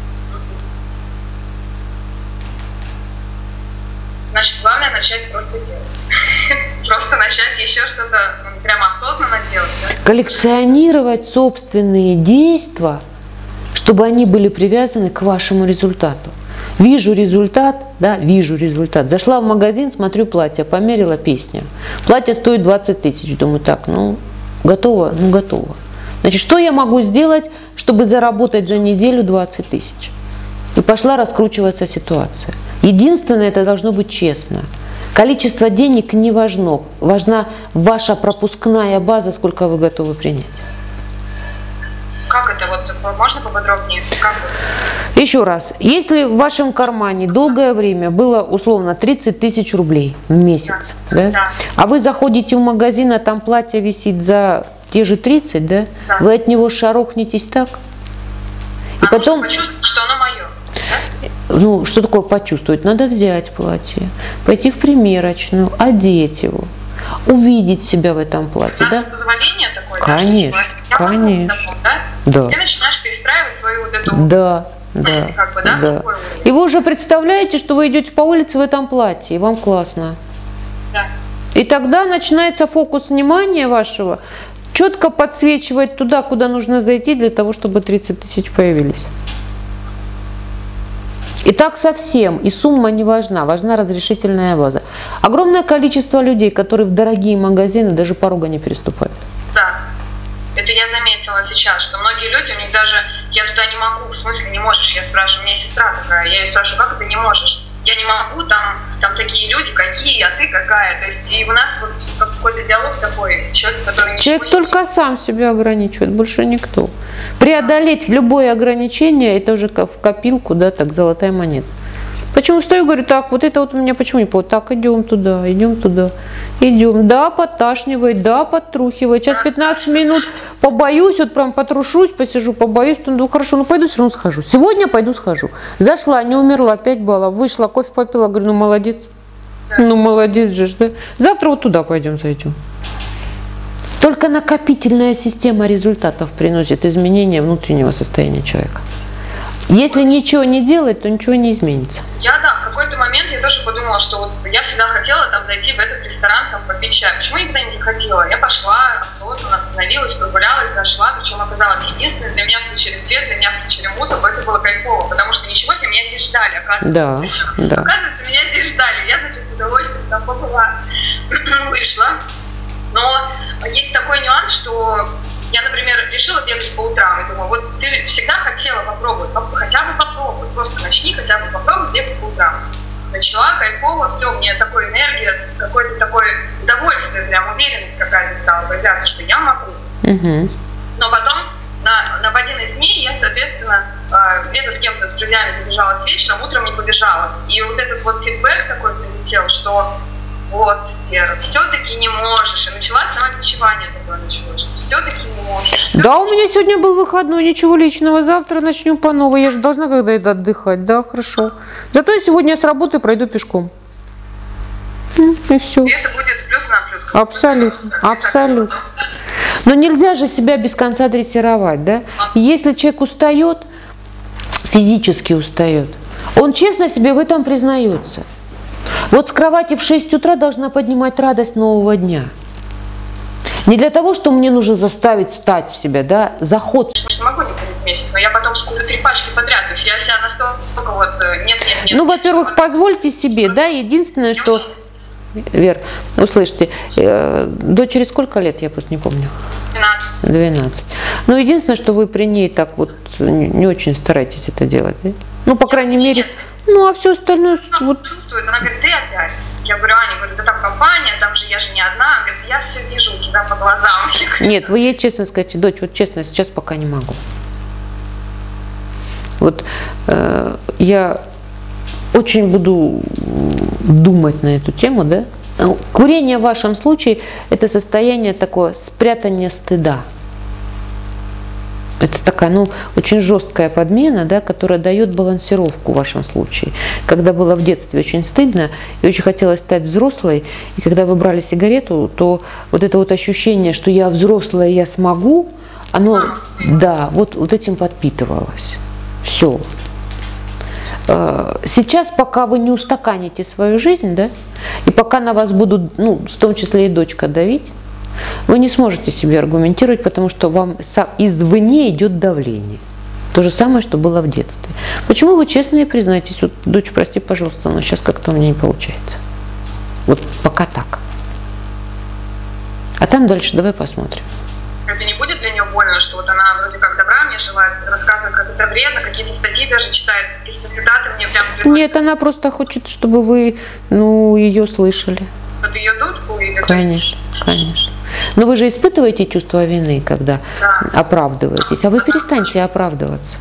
Значит, главное начать просто делать. Просто начать еще что-то прямо осознанно делать. Да? Коллекционировать собственные действия, чтобы они были привязаны к вашему результату. Вижу результат, да, вижу результат. Зашла в магазин, смотрю платье, померила песню. Платье стоит двадцать тысяч. Думаю, так, ну, готово, ну, готово. Значит, что я могу сделать, чтобы заработать за неделю двадцать тысяч? И пошла раскручиваться ситуация. Единственное, это должно быть честно. Количество денег не важно. Важна ваша пропускная база, сколько вы готовы принять. Как это? Вот можно поподробнее? Как это? Еще раз. Если в вашем кармане долгое время было условно тридцать тысяч рублей в месяц, да. Да? Да. А вы заходите в магазин, а там платье висит за те же тридцать, да? Да. Вы от него шарохнетесь так? И а потом... почувствовать, что оно мое. Да? Ну, что такое почувствовать? Надо взять платье, пойти в примерочную, одеть его, увидеть себя в этом платье. Надо да? позволение такое? Конечно, да, конечно. Таком, да? Да. Ты начинаешь перестраивать свою вот эту... Да. Да, как бы, да, да. И вы уже представляете, что вы идете по улице в этом платье, и вам классно. Да. И тогда начинается фокус внимания вашего четко подсвечивать туда, куда нужно зайти, для того, чтобы тридцать тысяч появились. И так совсем, и сумма не важна, важна разрешительная база. Огромное количество людей, которые в дорогие магазины даже порога не переступают. Да. Это я заметила сейчас, что многие люди, у них даже, я туда не могу, в смысле не можешь, я спрашиваю, у меня есть сестра такая, я ее спрашиваю, как это не можешь? Я не могу, там, там такие люди, какие, а ты какая? То есть и у нас вот какой-то диалог такой, человек, который... Не человек только сам себя ограничивает, больше никто. Преодолеть любое ограничение, это уже в копилку, да, так, золотая монета. Почему стою, говорю, так, вот это вот у меня почему не получится? Так, идем туда, идем туда, идем. Да, подташнивает, да, подтрухивает. Сейчас пятнадцать минут побоюсь, вот прям потрушусь, посижу, побоюсь. Ну, хорошо, ну пойду все равно схожу. Сегодня пойду схожу. Зашла, не умерла, пять баллов. Вышла, кофе попила, говорю, ну молодец. Ну молодец же, да. Завтра вот туда пойдем, зайдем. Только накопительная система результатов приносит изменения внутреннего состояния человека. Если ничего не делать, то ничего не изменится. Я, да, в какой-то момент я тоже подумала, что вот я всегда хотела там зайти в этот ресторан, там, попить чай. Почему я никогда не захотела? Я пошла, осознанно остановилась, прогулялась, зашла, причем оказалось единственное, для меня включили свет, для меня включили музыку, это было кайфово, потому что ничего себе, меня здесь ждали, оказывается. Да, да. Оказывается, меня здесь ждали, я, значит, с удовольствием там побыла, вышла. Но есть такой нюанс, что я, например, решила бегать по утрам и думаю, вот ты всегда хотела попробовать, хотя бы попробуй, просто начни хотя бы попробовать бегать по утрам. Начала, кайфово, все, мне такой энергия, какое-то такое удовольствие, прям уверенность какая-то стала появляться, что я могу. Угу. Но потом на, на в один из дней я, соответственно, где-то с кем-то, с друзьями задержалась вечером, утром не побежала. И вот этот вот фидбэк такой прилетел, что вот, Вера, все-таки не можешь. И началось самобичевание такое началось, что все-таки не можешь. Да, у меня сегодня был выходной, ничего личного. Завтра начнем по новой. Я же должна когда-то отдыхать. Да, хорошо. Зато сегодня я с работы пройду пешком. И все. И это будет плюс на плюс. Абсолютно. Абсолютно. Но нельзя же себя без конца дрессировать, да? Если человек устает, физически устает, он честно себе в этом признается. Вот с кровати в шесть утра должна поднимать радость нового дня. Не для того, что мне нужно заставить встать в себя, да, заход. Я не могу не ходить месяц, но я потом скурю три пачки подряд. То есть я себя настолько вот нет, нет, нет. Ну, во-первых, позвольте себе, да, единственное, что... Вер, услышьте, э, дочери сколько лет, я просто не помню? двенадцать. двенадцать. Ну, единственное, что вы при ней так вот не, не очень стараетесь это делать, да? Ну, по крайней Нет. мере, ну, а все остальное... Она вот... чувствует, она говорит, ты опять. Я говорю, Аня, говорю, да там компания, там же я же не одна. Она говорит, я все вижу у тебя по глазам. Нет, вы ей честно скажите, дочь, вот честно, сейчас пока не могу. Вот э, я очень буду думать на эту тему, да. Курение в вашем случае – это состояние такое спрятания стыда. Это такая, ну, очень жесткая подмена, да, которая дает балансировку в вашем случае. Когда было в детстве очень стыдно и очень хотелось стать взрослой, и когда вы брали сигарету, то вот это вот ощущение, что я взрослая, я смогу, оно, да, вот, вот этим подпитывалось. Все. Сейчас, пока вы не устаканите свою жизнь, да, и пока на вас будут, ну, в том числе и дочка, давить, вы не сможете себе аргументировать, потому что вам извне идет давление. То же самое, что было в детстве. Почему вы честно и признаетесь, вот, дочь, прости, пожалуйста, но сейчас как-то у меня не получается. Вот пока так. А там дальше давай посмотрим. Это не будет для нее больно, что вот она вроде как добра мне желает, рассказывает, как это вредно, какие-то статьи даже читает, какие-то цитаты мне прям... Приводят. Нет, она просто хочет, чтобы вы, ну, ее слышали. Вот ее дудку или... Конечно, конечно. Но вы же испытываете чувство вины, когда да. оправдываетесь, а вы перестаньте оправдываться.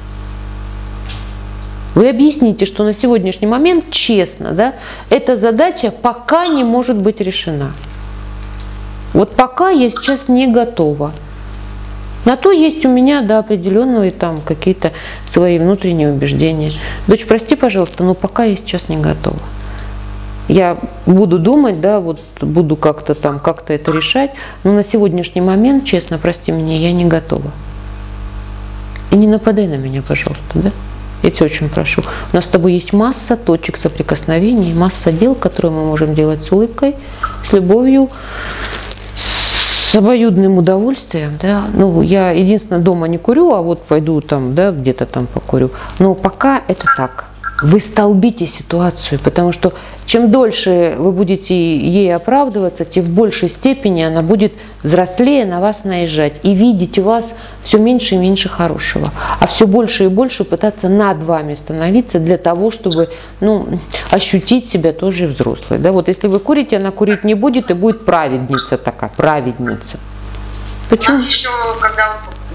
Вы объясните, что на сегодняшний момент, честно, да, эта задача пока не может быть решена. Вот пока я сейчас не готова. На то есть у меня, да, определенные там какие-то свои внутренние убеждения. Дочь, прости, пожалуйста, но пока я сейчас не готова. Я буду думать, да, вот буду как-то там, как-то это решать, но на сегодняшний момент, честно, прости меня, я не готова. И не нападай на меня, пожалуйста, да? Я тебя очень прошу. У нас с тобой есть масса точек соприкосновений, масса дел, которые мы можем делать с улыбкой, с любовью, с обоюдным удовольствием, да. Ну, я единственное дома не курю, а вот пойду там, да, где-то там покурю. Но пока это так. Вы столбите ситуацию, потому что чем дольше вы будете ей оправдываться, тем в большей степени она будет взрослее на вас наезжать и видеть у вас все меньше и меньше хорошего, а все больше и больше пытаться над вами становиться для того, чтобы, ну, ощутить себя тоже взрослой. Да? Вот если вы курите, она курить не будет и будет праведница такая, праведница. Почему? У нас еще, когда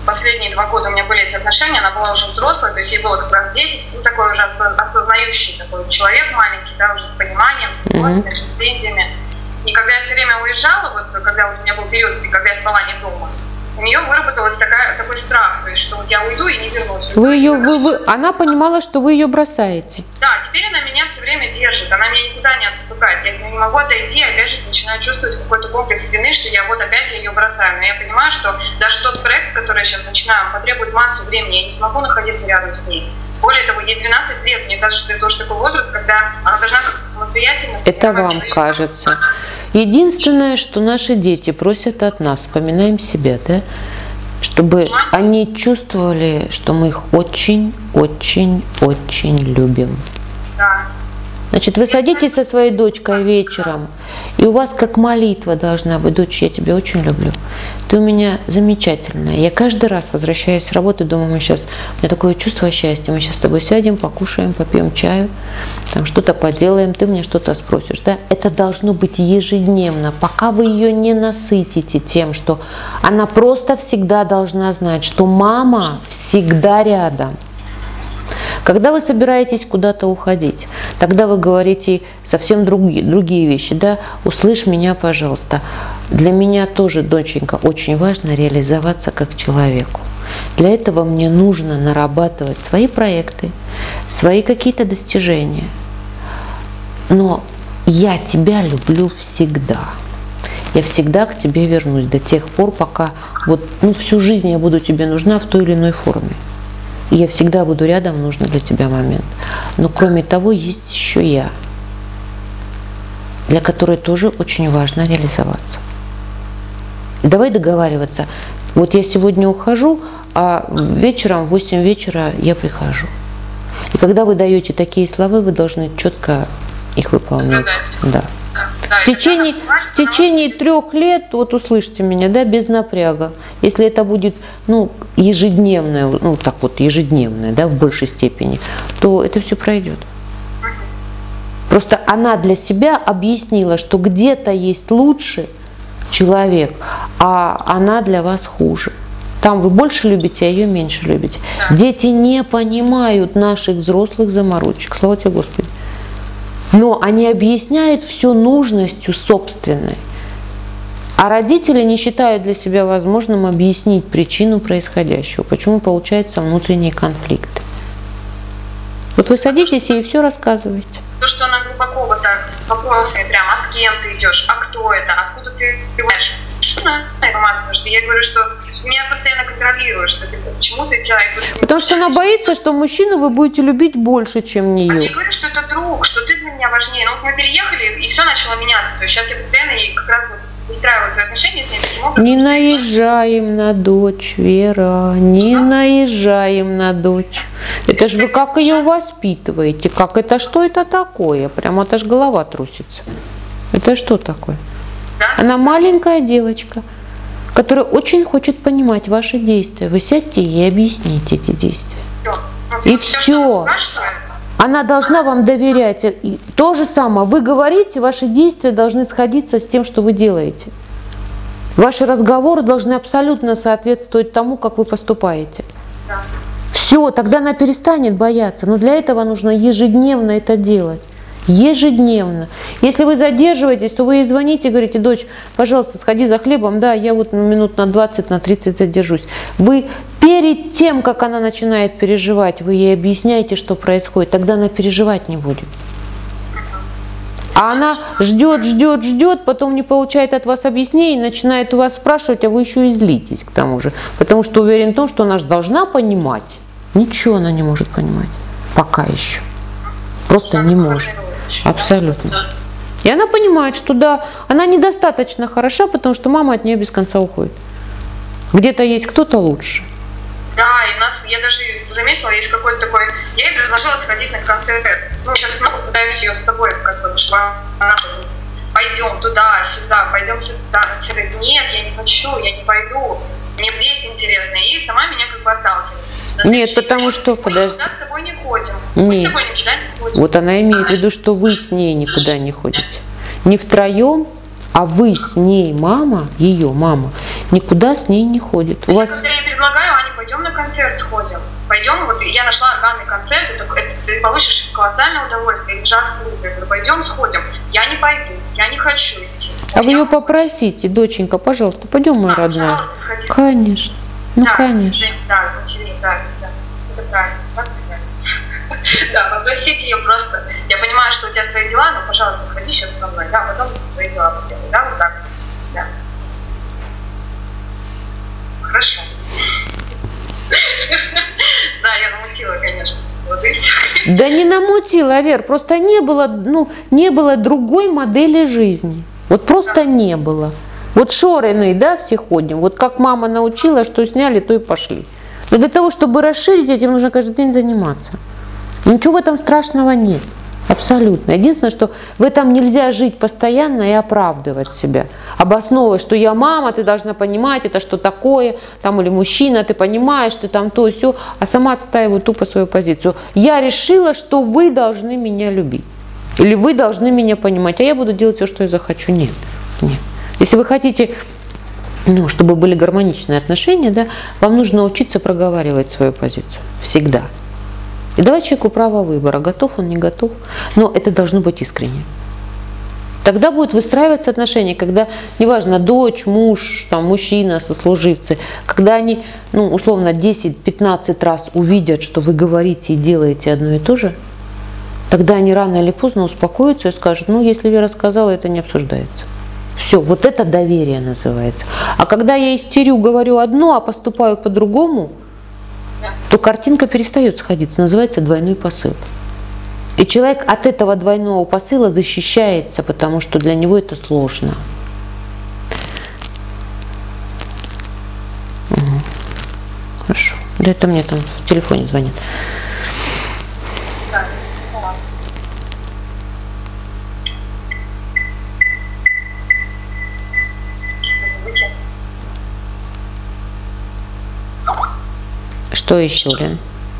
последние два года у меня были эти отношения, она была уже взрослая, то есть ей было как раз десять, ну, такой уже осознающий такой человек маленький, да, уже с пониманием, с эмоциями, с претензиями. И когда я все время уезжала, вот когда вот у меня был период, когда я спала не дома, у нее выработалась такая, такой страх, то есть, что вот я уйду и не вернусь. Вы ее, вы, вы, она понимала, что вы ее бросаете? Да, теперь она меня все время держит, она меня никуда не отпускает, я не могу отойти, опять же начинаю чувствовать какой-то комплекс вины, что я вот опять ее бросаю. Но я понимаю, что даже тот проект, который я сейчас начинаю, он потребует массу времени, я не смогу находиться рядом с ней. Более того, ей двенадцать лет, мне кажется, что это тоже такой возраст, когда она должна как-то самостоятельно... Это вам кажется. Единственное, что наши дети просят от нас, вспоминаем себя, да, чтобы они чувствовали, что мы их очень-очень-очень любим. Да. Значит, вы садитесь со своей дочкой вечером, и у вас как молитва должна быть: дочь, я тебя очень люблю, ты у меня замечательная. Я каждый раз возвращаюсь с работы, думаю, мы сейчас, у меня такое чувство счастья, мы сейчас с тобой сядем, покушаем, попьем чаю, там что-то поделаем, ты мне что-то спросишь. Да? Это должно быть ежедневно, пока вы ее не насытите тем, что она просто всегда должна знать, что мама всегда рядом. Когда вы собираетесь куда-то уходить, тогда вы говорите совсем другие, другие вещи. Да? Услышь меня, пожалуйста. Для меня тоже, доченька, очень важно реализоваться как человеку. Для этого мне нужно нарабатывать свои проекты, свои какие-то достижения. Но я тебя люблю всегда. Я всегда к тебе вернусь до тех пор, пока вот, ну, всю жизнь я буду тебе нужна в той или иной форме. И я всегда буду рядом в нужный для тебя момент. Но кроме того, есть еще я, для которой тоже очень важно реализоваться. И давай договариваться. Вот я сегодня ухожу, а вечером в восемь вечера я прихожу. И когда вы даете такие слова, вы должны четко их выполнять. Да. Да, в течение, в течение трех лет, вот услышьте меня, да, без напряга. Если это будет, ну, ежедневное, ну, так вот, ежедневное, да, в большей степени, то это все пройдет. Просто она для себя объяснила, что где-то есть лучший человек, а она для вас хуже. Там вы больше любите, а ее меньше любите. Да. Дети не понимают наших взрослых заморочек, слава тебе Господи. Но они объясняют все нужностью собственной. А родители не считают для себя возможным объяснить причину происходящего, почему получаются внутренние конфликты. Вот вы садитесь и все рассказываете. То, что она глубоко вот так с вопросами прям: а с кем ты идешь, а кто это, откуда ты знаешь, информацию, потому что я говорю, что меня постоянно контролируешь, что ты, почему ты человек... Потому что она боится, что мужчину вы будете любить больше, чем нее. А я говорю, что это друг, что ты для меня важнее. Ну вот мы переехали, и все начало меняться. То есть сейчас я постоянно ей как раз вот выстраиваю свои отношения с ней таким образом. Не наезжаем на дочь, Вера, не что? наезжаем на дочь. Это же вы как ее воспитываете, как это, что это такое? Прямо это ж голова трусится. Это что такое? Да? Она маленькая девочка, которая очень хочет понимать ваши действия. Вы сядьте и объясните эти действия. Все. Ну, и все. все. Она должна вам доверять. И то же самое. Вы говорите, ваши действия должны сходиться с тем, что вы делаете. Ваши разговоры должны абсолютно соответствовать тому, как вы поступаете. Да. Все, тогда она перестанет бояться. Но для этого нужно ежедневно это делать. Ежедневно. Если вы задерживаетесь, то вы ей звоните и говорите: дочь, пожалуйста, сходи за хлебом, да, я вот минут на двадцать, на тридцать задержусь. Вы перед тем, как она начинает переживать, вы ей объясняете, что происходит, тогда она переживать не будет. А она ждет, ждет, ждет, потом не получает от вас объяснений, начинает у вас спрашивать, а вы еще и злитесь к тому же. Потому что уверен в том, что она же должна понимать. Ничего она не может понимать. Пока еще. Просто не может. Абсолютно. И она понимает, что да, она недостаточно хороша, потому что мама от нее без конца уходит. Где-то есть кто-то лучше. Да, и у нас, я даже заметила, есть какой-то такой, я ей предложила сходить на концерт. Ну, сейчас снова пытаюсь ее с собой, как бы, чтобы она, пойдем туда, сюда, пойдем сюда. Она говорит: нет, я не хочу, я не пойду, мне здесь интересно. И сама меня как бы отталкивает. Нет, потому что, подожди. Мы с тобой не ходим. Нет. Мы с тобой никуда не ходим. Вот она имеет в виду, что вы с ней никуда не ходите. Не втроем, а вы с ней, мама, ее мама, никуда с ней не ходит. У я вас... когда ей предлагаю, на концерт сходим. Пойдем, вот я нашла органный концерт, это, это, ты получишь колоссальное удовольствие, или джаз-клуб. Я говорю, пойдем сходим. Я не пойду, я не хочу идти. А вы ее попросите, доченька, пожалуйста, пойдем, моя а, родная. Пожалуйста, сходи. Конечно, ну да, конечно. Да, замечательно, да, да, это правильно. Так, да. Да, попросите ее просто. Я понимаю, что у тебя свои дела, но, пожалуйста, сходи сейчас со мной, да, потом свои дела поделай, да, вот так, да. Хорошо. Да, я намутила, конечно. Вот и все. Да не намутила, Вер, просто не было, ну, не было другой модели жизни. Вот просто да. не было. Вот шорены, да, все ходим. Вот как мама научила, что сняли, то и пошли. Но для того, чтобы расширить, этим нужно каждый день заниматься. Ничего в этом страшного нет. Абсолютно. Единственное, что в этом нельзя жить постоянно и оправдывать себя. Обосновывая, что я мама, ты должна понимать, это что такое, там, или мужчина, ты понимаешь, ты там то, сё, а сама отстаиваю тупо свою позицию. Я решила, что вы должны меня любить. Или вы должны меня понимать, а я буду делать все, что я захочу. Нет. Нет. Если вы хотите, ну, чтобы были гармоничные отношения, да, вам нужно научиться проговаривать свою позицию. Всегда. И давать человеку право выбора, готов он, не готов. Но это должно быть искренне. Тогда будет выстраиваться отношения, когда, неважно, дочь, муж, там, мужчина, сослуживцы, когда они, ну, условно, десять-пятнадцать раз увидят, что вы говорите и делаете одно и то же, тогда они рано или поздно успокоятся и скажут, ну, если Вера сказала, это не обсуждается. Все, вот это доверие называется. А когда я истерю, говорю одно, а поступаю по-другому, то картинка перестает сходиться, называется двойной посыл. И человек от этого двойного посыла защищается, потому что для него это сложно. Угу. Хорошо. Да это мне там в телефоне звонят. Что еще, Лен?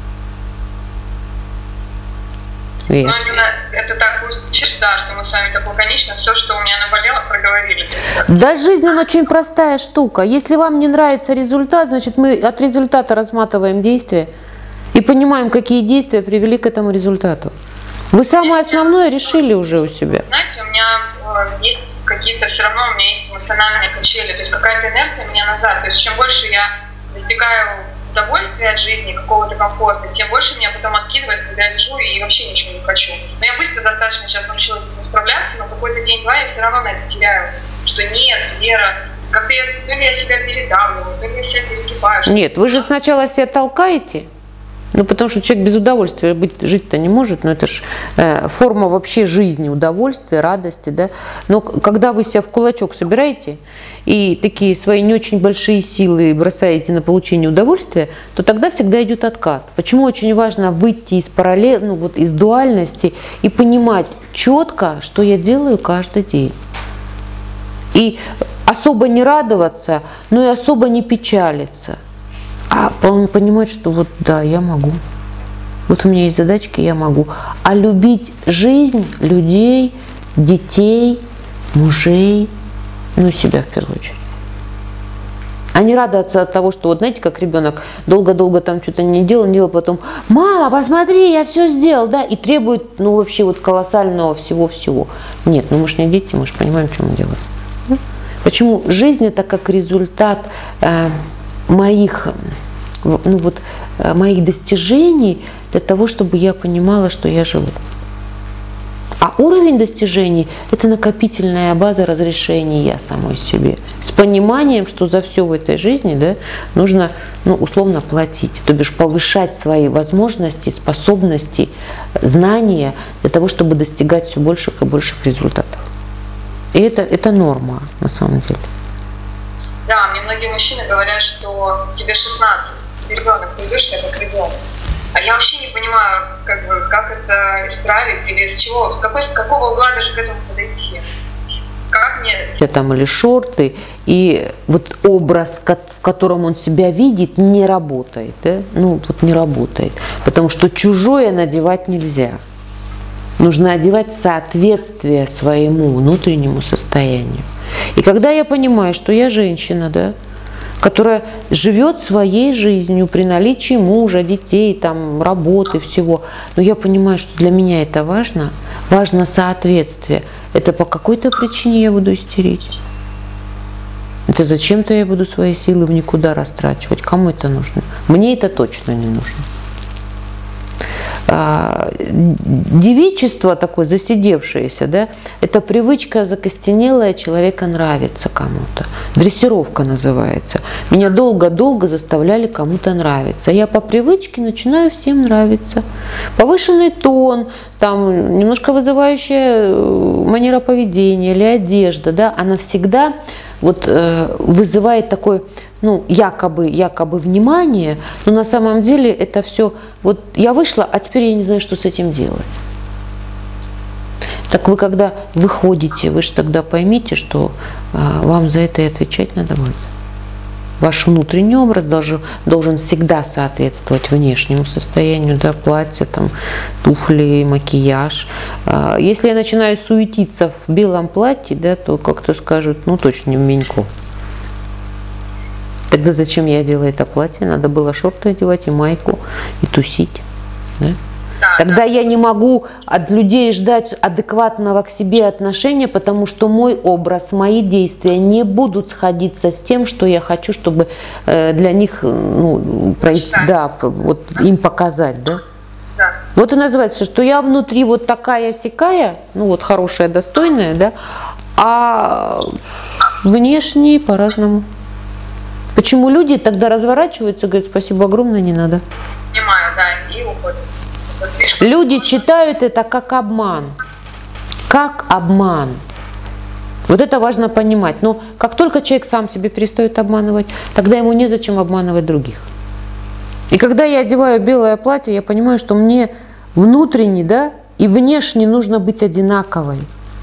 Ну, это, это так звучит, да, что мы с вами так лаконично все, что у меня наболело, проговорили. Да, жизнь, она очень простая штука. Если вам не нравится результат, значит, мы от результата разматываем действия и понимаем, какие действия привели к этому результату. Вы самое основное решили уже у себя. Знаете, у меня есть какие-то, все равно у меня есть эмоциональные качели, то есть какая-то инерция меня назад. То есть чем больше я достигаю удовольствия от жизни, какого-то комфорта, тем больше меня потом откидывает, когда я лежу и вообще ничего не хочу. Но я быстро достаточно сейчас научилась с этим справляться, но какой-то день-два я все равно на это теряю. Что нет, Вера, как-то я, то ли я себя передавливаю, то ли я себя перегибаю. Нет, вы же сначала себя толкаете. Ну, потому что человек без удовольствия быть, жить-то не может, но это же э, форма вообще жизни, удовольствия, радости, да. Но когда вы себя в кулачок собираете и такие свои не очень большие силы бросаете на получение удовольствия, то тогда всегда идет откат. Почему очень важно выйти из параллель, ну, вот из дуальности и понимать четко, что я делаю каждый день. И особо не радоваться, но и особо не печалиться. А понимать, что вот да, я могу. Вот у меня есть задачки, я могу. А любить жизнь, людей, детей, мужей, ну себя в первую очередь. А не радоваться от того, что вот знаете, как ребенок долго-долго там что-то не делал, не делал, потом, мама, посмотри, я все сделал, да, и требует, ну вообще вот колоссального всего-всего. Нет, ну мы же не дети, мы же понимаем, что мы делаем. Почему жизнь это как результат э, моих, ну вот, моих достижений для того, чтобы я понимала, что я живу. А уровень достижений – это накопительная база разрешения самой себе. С пониманием, что за все в этой жизни, да, нужно, ну, условно платить. То бишь повышать свои возможности, способности, знания для того, чтобы достигать все больших и больших результатов. И это, это норма на самом деле. Да, мне многие мужчины говорят, что тебе шестнадцать, ты ребенок, ты ведешь себя как ребенок. А я вообще не понимаю, как бы, как это исправить или с чего, с, какой, с какого угла даже к этому подойти. Как мне... Там или шорты, и вот образ, в котором он себя видит, не работает. Да? Ну, вот не работает. Потому что чужое надевать нельзя. Нужно одевать соответствие своему внутреннему состоянию. И когда я понимаю, что я женщина, да, которая живет своей жизнью при наличии мужа, детей, там, работы, всего. Но я понимаю, что для меня это важно. Важно соответствие. Это по какой-то причине я буду истерить. Это зачем-то я буду свои силы в никуда растрачивать. Кому это нужно? Мне это точно не нужно. А, девичество такое засидевшееся, да, это привычка закостенелая, человека нравится кому-то. Дрессировка называется. Меня долго-долго заставляли кому-то нравиться. Я по привычке начинаю всем нравиться. Повышенный тон, там, немножко вызывающая манера поведения или одежда, да, она всегда вот, э, вызывает такое, ну, якобы, якобы внимание, но на самом деле это все, вот я вышла, а теперь я не знаю, что с этим делать. Так вы когда выходите, вы же тогда поймите, что э, вам за это и отвечать надо будет. Ваш внутренний образ должен, должен всегда соответствовать внешнему состоянию, да, платье, там, туфли, макияж. Если я начинаю суетиться в белом платье, да, то как-то скажут, ну точно не в Меньку. Тогда зачем я одела это платье? Надо было шорты одевать и майку, и тусить. Да? Тогда я не могу от людей ждать адекватного к себе отношения, потому что мой образ, мои действия не будут сходиться с тем, что я хочу, чтобы для них, ну, пройти, да, вот им показать, да? Да. Вот и называется, что я внутри вот такая-сякая, ну вот хорошая, достойная, да, а внешне по-разному. Почему люди тогда разворачиваются и говорят, спасибо огромное, не надо? Понимаю, да, и уходят. Люди читают это как обман. Как обман. Вот это важно понимать. Но как только человек сам себе перестает обманывать, тогда ему незачем обманывать других. И когда я одеваю белое платье, я понимаю, что мне внутренне, да, и внешне нужно быть одинаковой.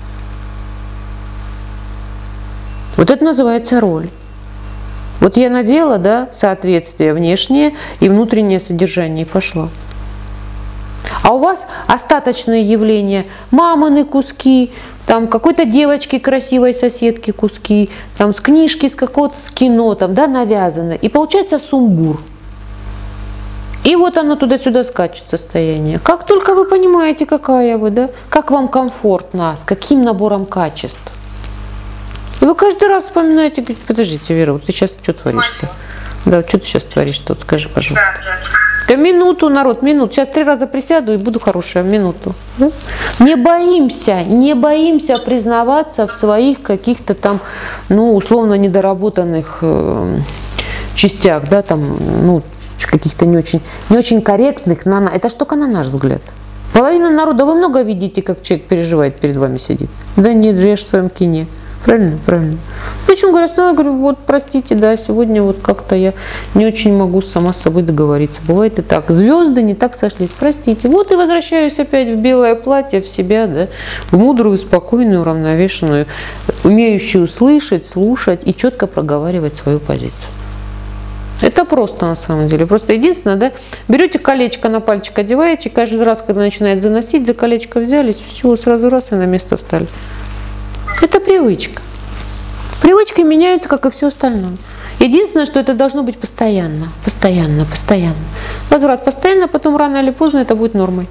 Вот это называется роль. Вот я надела, да, соответствие внешнее и внутреннее содержание, и пошла. А у вас остаточные явления, мамины куски, там какой-то девочки красивой соседки куски, там с книжки, с какого-то, с кино, там, да, навязано. И получается сумбур. И вот оно туда-сюда скачет состояние. Как только вы понимаете, какая вы, да, как вам комфортно, с каким набором качеств. И вы каждый раз вспоминаете, говорите, подождите, Вера, вот ты сейчас что творишь-то? Да, что ты сейчас творишь тут, скажи, пожалуйста. Да, да. Минуту, народ, минуту. Сейчас три раза присяду и буду хорошая, минуту. Не боимся, не боимся признаваться в своих каких-то там, ну, условно недоработанных э, частях, да, там, ну, каких-то не очень, не очень корректных. На, это ж только на наш взгляд. Половина народа, вы много видите, как человек переживает, перед вами сидит. Да нет, же я ж в своем кине. Правильно, правильно. Причем говорят, ну, я говорю, вот, простите, да, сегодня вот как-то я не очень могу сама с собой договориться. Бывает и так. Звезды не так сошлись, простите. Вот и возвращаюсь опять в белое платье, в себя, да, в мудрую, спокойную, уравновешенную, умеющую слышать, слушать и четко проговаривать свою позицию. Это просто на самом деле. Просто единственное, да, берете колечко на пальчик, одеваете, каждый раз, когда начинает заносить, за колечко взялись, все, сразу раз и на место встали. Это привычка. Привычки меняются, как и все остальное. Единственное, что это должно быть постоянно. Постоянно, постоянно. Возврат постоянно, потом рано или поздно это будет нормой.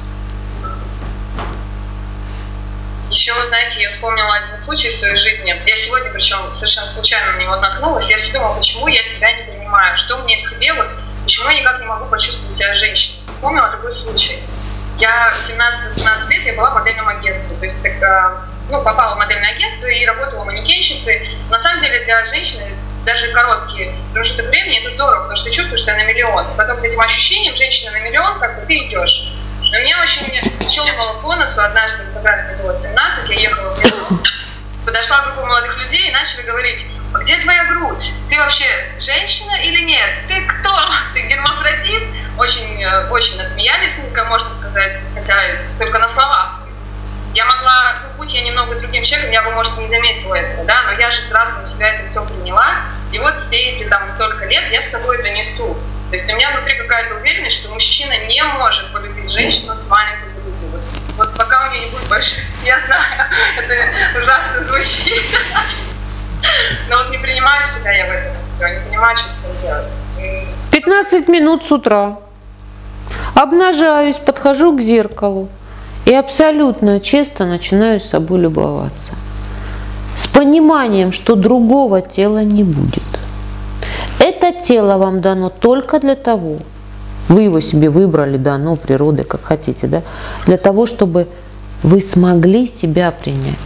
Еще, вы знаете, я вспомнила один случай в своей жизни. Я сегодня, причем совершенно случайно на него наткнулась. Я все думала, почему я себя не принимаю. Что мне в себе, вот, почему я никак не могу почувствовать себя женщиной. Вспомнила такой случай. Я в семнадцать-восемнадцать лет я была в модельном агентстве. То есть так, ну, попала в модельное агентство и работала манекенщицей. На самом деле для женщины даже короткий промежуток времени это здорово, потому что ты чувствуешь себя на миллион. Потом с этим ощущением женщина на миллион, как бы ты идешь. Но мне очень щелкнуло по носу. Однажды, как раз мне было семнадцать, я ехала в метро, подошла группа молодых людей и начали говорить: а где твоя грудь? Ты вообще женщина или нет? Ты кто? Ты гермафродит? Очень, очень насмеялись, можно сказать, хотя только на словах. Я могла, ну, будь я немного другим человеком, я бы, может, не заметила этого, да, но я же сразу на себя это все приняла, и вот все эти там столько лет я с собой это несу. То есть у меня внутри какая-то уверенность, что мужчина не может полюбить женщину с маленькой грудью. Вот, вот пока у нее не будет больше, я знаю, это ужасно звучит, но вот не принимаю себя я в этом. все, не понимаю, что с этим делать. пятнадцать минут с утра. Обнажаюсь, подхожу к зеркалу и абсолютно честно начинаю с собой любоваться. С пониманием, что другого тела не будет. Это тело вам дано только для того, вы его себе выбрали, дано природой, как хотите, да, для того, чтобы вы смогли себя принять.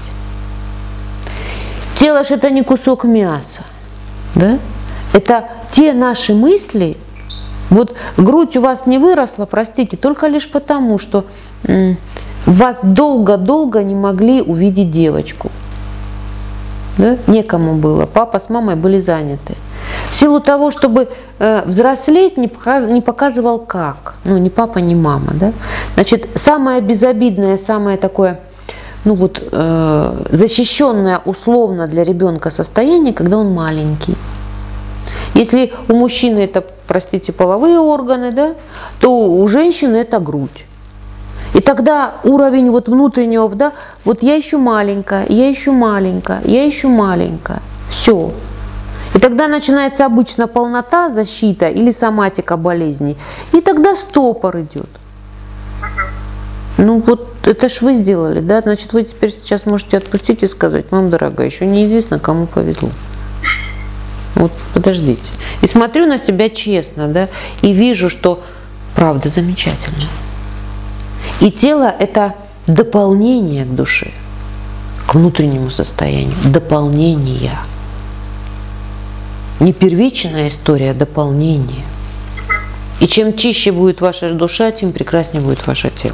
Тело ж это не кусок мяса, да? Это те наши мысли. Вот грудь у вас не выросла, простите, только лишь потому, что м, вас долго-долго не могли увидеть девочку. Да? Некому было, папа с мамой были заняты. В силу того, чтобы э, взрослеть, не, показ, не показывал как. Ну, ни папа, ни мама. Да? Значит, самое безобидное, самое такое, ну вот, э, защищенное условно для ребенка состояние, когда он маленький. Если у мужчины это, простите, половые органы, да, то у женщины это грудь. И тогда уровень вот внутреннего, да, вот я еще маленькая, я еще маленькая, я еще маленькая. Все. И тогда начинается обычно полнота, защита или соматика болезней. И тогда стопор идет. Ну вот это ж вы сделали, да? Значит, вы теперь сейчас можете отпустить и сказать: мам дорогая, еще неизвестно, кому повезло. Вот подождите. И смотрю на себя честно, да, и вижу, что правда замечательно. И тело – это дополнение к душе, к внутреннему состоянию, дополнение. Не первичная история, а дополнение. И чем чище будет ваша душа, тем прекраснее будет ваше тело.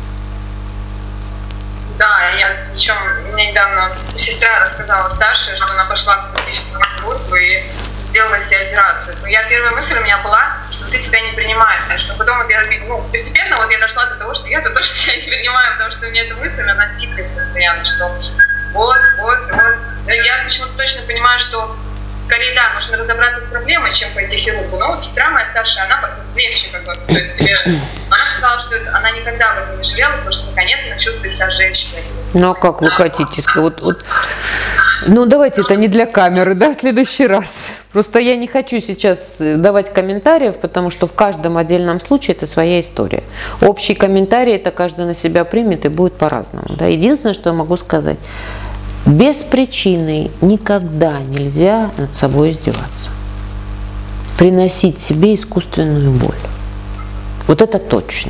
Да, я причем мне недавно сестра рассказала старшая, что она пошла к пластическому хирургу и сделала себе операцию. Но я первая мысль у меня была, что ты себя не принимаешь. Но потом вот я, ну, постепенно вот я дошла до того, что я-то тоже себя не принимаю, потому что у меня эта мысль, она тикает постоянно, что вот, вот, вот. Но я почему-то точно понимаю, что скорее, да, нужно разобраться с проблемой, чем пойти к хирургу. Но вот сестра моя старшая, она легче как бы, то есть себе, она сказала, что это, она никогда об этом не жалела, потому что наконец-то чувствует себя женщиной. Ну а как вы хотите? Вот, вот. Ну давайте это не для камеры, да, в следующий раз. Просто я не хочу сейчас давать комментариев, потому что в каждом отдельном случае это своя история. Общий комментарий это каждый на себя примет и будет по-разному. Да? Единственное, что я могу сказать. Без причины никогда нельзя над собой издеваться. Приносить себе искусственную боль. Вот это точно.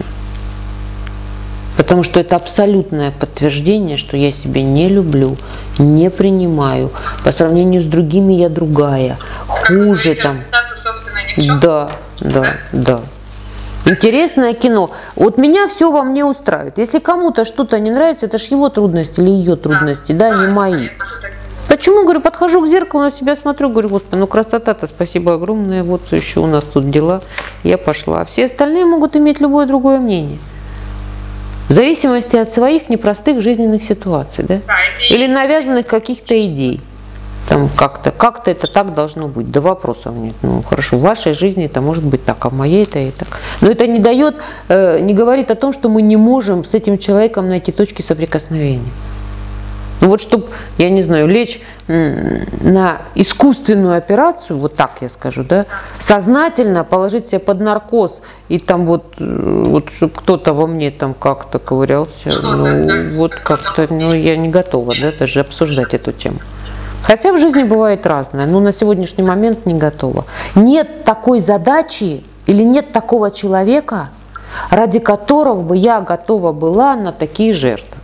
Потому что это абсолютное подтверждение, что я себя не люблю, не принимаю. По сравнению с другими я другая. Хуже там. Да, да, да. Интересное кино. Вот меня все во мне устраивает. Если кому-то что-то не нравится, это ж его трудности или ее трудности, да, да не мои. Почему, говорю, подхожу к зеркалу, на себя смотрю, говорю: господи, ну красота-то, спасибо огромное, вот еще у нас тут дела, я пошла. А все остальные могут иметь любое другое мнение. В зависимости от своих непростых жизненных ситуаций, да? Или навязанных каких-то идей. Там как-то, как-то это так должно быть, да вопросов нет. Ну хорошо, в вашей жизни это может быть так, а в моей это и так. Но это не дает, э, не говорит о том, что мы не можем с этим человеком найти точки соприкосновения. Ну вот чтобы, я не знаю, лечь на искусственную операцию, вот так я скажу, да, сознательно положить себя под наркоз и там вот, вот чтобы кто-то во мне там как-то ковырялся, ну вот как-то, ну я не готова, да, даже обсуждать эту тему. Хотя в жизни бывает разное, но на сегодняшний момент не готова. Нет такой задачи или нет такого человека, ради которого бы я готова была на такие жертвы.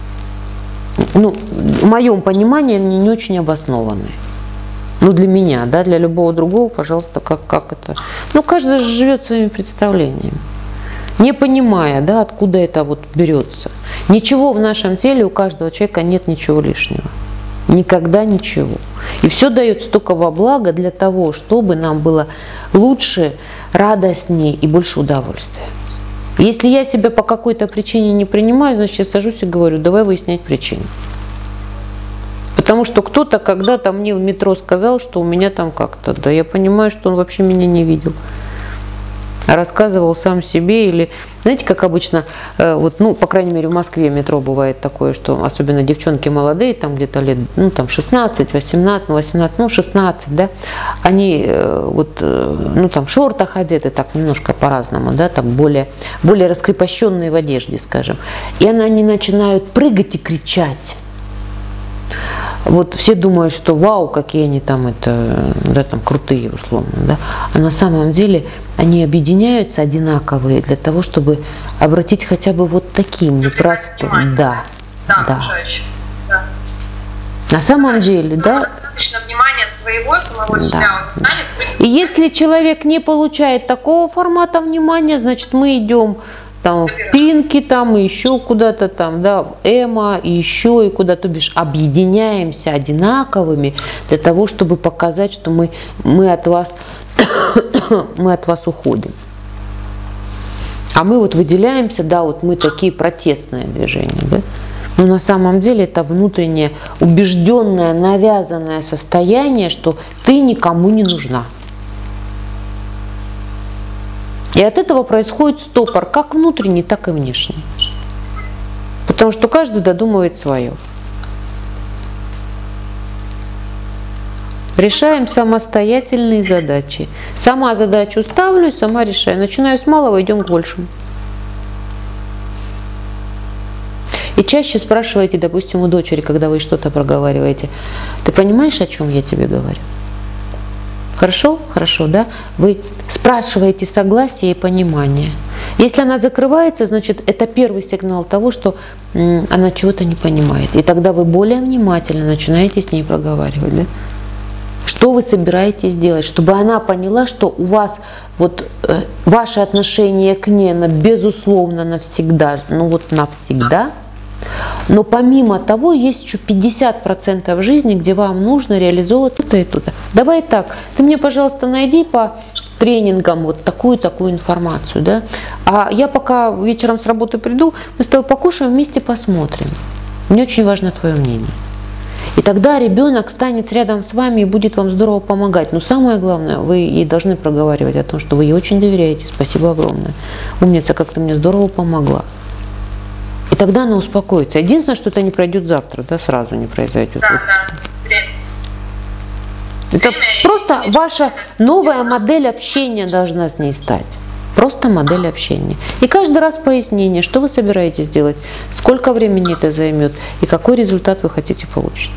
Ну, в моем понимании они не очень обоснованные. Ну, для меня, да, для любого другого, пожалуйста, как, как это. Ну, каждый же живет своими представлениями, не понимая, да, откуда это вот берется. Ничего в нашем теле у каждого человека нет ничего лишнего. Никогда ничего. И все дается только во благо для того, чтобы нам было лучше, радостнее и больше удовольствия. Если я себя по какой-то причине не принимаю, значит, я сажусь и говорю: давай выяснять причину. Потому что кто-то когда-то мне в метро сказал, что у меня там как-то. Да я понимаю, что он вообще меня не видел. а рассказывал сам себе или, знаете, как обычно, э, вот, ну, по крайней мере, в Москве метро бывает такое, что особенно девчонки молодые, там где-то лет, ну, там шестнадцать, восемнадцать, ну, восемнадцать, ну, шестнадцать, да, они э, вот, э, ну, там в шортах одеты, так немножко по-разному, да, так более, более раскрепощенные в одежде, скажем, и они начинают прыгать и кричать. Вот все думают, что вау, какие они там, это, да, там крутые, условно, да, а на самом деле они объединяются одинаковые для того, чтобы обратить хотя бы вот таким непростым, да, да, да. да. На самом деле, да. Достаточно внимания своего, самого да. себя, он станет. И если человек не получает такого формата внимания, значит, мы идем там в Пинки, там и еще куда-то там, да, Эма и еще и куда-то, то бишь объединяемся одинаковыми для того, чтобы показать, что мы, мы от вас мы от вас уходим. А мы вот выделяемся, да, вот мы такие протестные движения, да. Но на самом деле это внутреннее убежденное, навязанное состояние, что ты никому не нужна. И от этого происходит стопор, как внутренний, так и внешний. Потому что каждый додумывает свое. Решаем самостоятельные задачи. Сама задачу ставлю, сама решаю. Начинаю с малого, идем к большему. И чаще спрашиваете, допустим, у дочери, когда вы что-то проговариваете, ты понимаешь, о чем я тебе говорю? Хорошо? Хорошо, да? Вы спрашиваете согласие и понимание. Если она закрывается, значит, это первый сигнал того, что м, она чего-то не понимает. И тогда вы более внимательно начинаете с ней проговаривать, да? Что вы собираетесь делать, чтобы она поняла, что у вас вот э, ваше отношение к ней, оно безусловно навсегда, ну вот навсегда. Но помимо того, есть еще пятьдесят процентов жизни, где вам нужно реализовывать туда и туда. Давай так, ты мне, пожалуйста, найди по тренингам вот такую-такую информацию, да? А я пока вечером с работы приду, мы с тобой покушаем, вместе посмотрим. Мне очень важно твое мнение. И тогда ребенок станет рядом с вами и будет вам здорово помогать. Но самое главное, вы ей должны проговаривать о том, что вы ей очень доверяете. Спасибо огромное. Умница, как ты мне здорово помогла. И тогда она успокоится. Единственное, что это не пройдет завтра, да, сразу не произойдет. Да, да, время. Это Время просто и... ваша новая модель общения должна с ней стать. Просто модель общения. И каждый раз пояснение, что вы собираетесь делать, сколько времени это займет и какой результат вы хотите получить.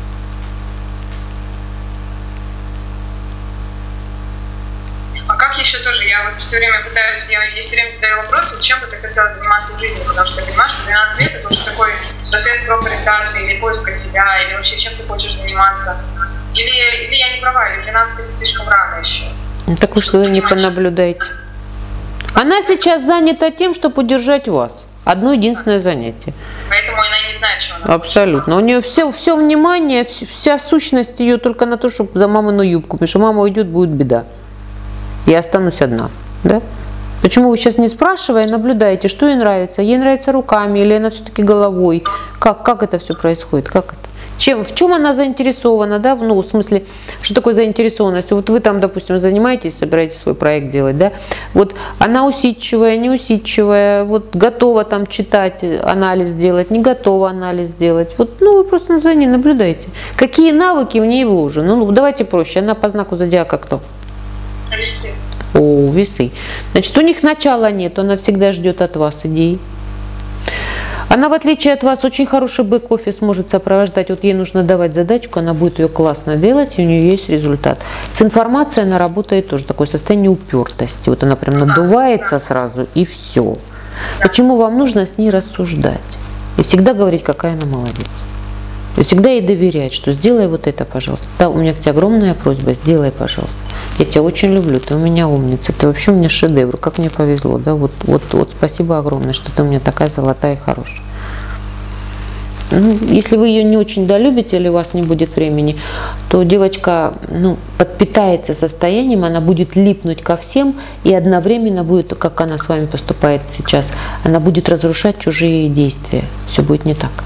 А как еще тоже, я вот все время пытаюсь, я, я все время задаю вопрос, вот чем бы ты хотела заниматься в жизни, потому что я понимаю, что двенадцать лет это уже такой процесс профориентации или поиска себя, или вообще чем ты хочешь заниматься. Или, или я не права, или двенадцать лет слишком рано еще. Ну, так вы что-то не понаблюдаете. Она сейчас занята тем, чтобы удержать вас. Одно единственное занятие. Поэтому она и не знает, что она. Абсолютно. У нее все, все внимание, вся сущность ее только на то, чтобы за мамину юбку. Потому что мама уйдет, будет беда. Я останусь одна. Да? Почему вы сейчас не спрашивая, наблюдаете, что ей нравится? Ей нравится руками или она все-таки головой? Как, как это все происходит? Как это? Чем, в чем она заинтересована, да, ну, в смысле, что такое заинтересованность? Вот вы там, допустим, занимаетесь, собираетесь свой проект делать, да, вот она усидчивая, не усидчивая, вот готова там читать, анализ делать, не готова анализ делать, вот, ну, вы просто за ней наблюдаете. Какие навыки в ней вложены? Ну, давайте проще, она по знаку зодиака кто? Весы. О, весы. Значит, у них начала нет, она всегда ждет от вас идей. Она, в отличие от вас, очень хороший бэк-офис может сопровождать. Вот ей нужно давать задачку, она будет ее классно делать, и у нее есть результат. С информацией она работает тоже, такое состояние упертости. Вот она прям надувается сразу, и все. Почему вам нужно с ней рассуждать? И всегда говорить, какая она молодец. И всегда ей доверять, что сделай вот это, пожалуйста. Да, у меня к тебе огромная просьба, сделай, пожалуйста. Я тебя очень люблю, ты у меня умница, ты вообще у меня шедевр, как мне повезло, да, вот, вот, вот спасибо огромное, что ты у меня такая золотая и хорошая. Ну, если вы ее не очень долюбите или у вас не будет времени, то девочка, ну, подпитается состоянием, она будет липнуть ко всем и одновременно будет, как она с вами поступает сейчас, она будет разрушать чужие действия, все будет не так.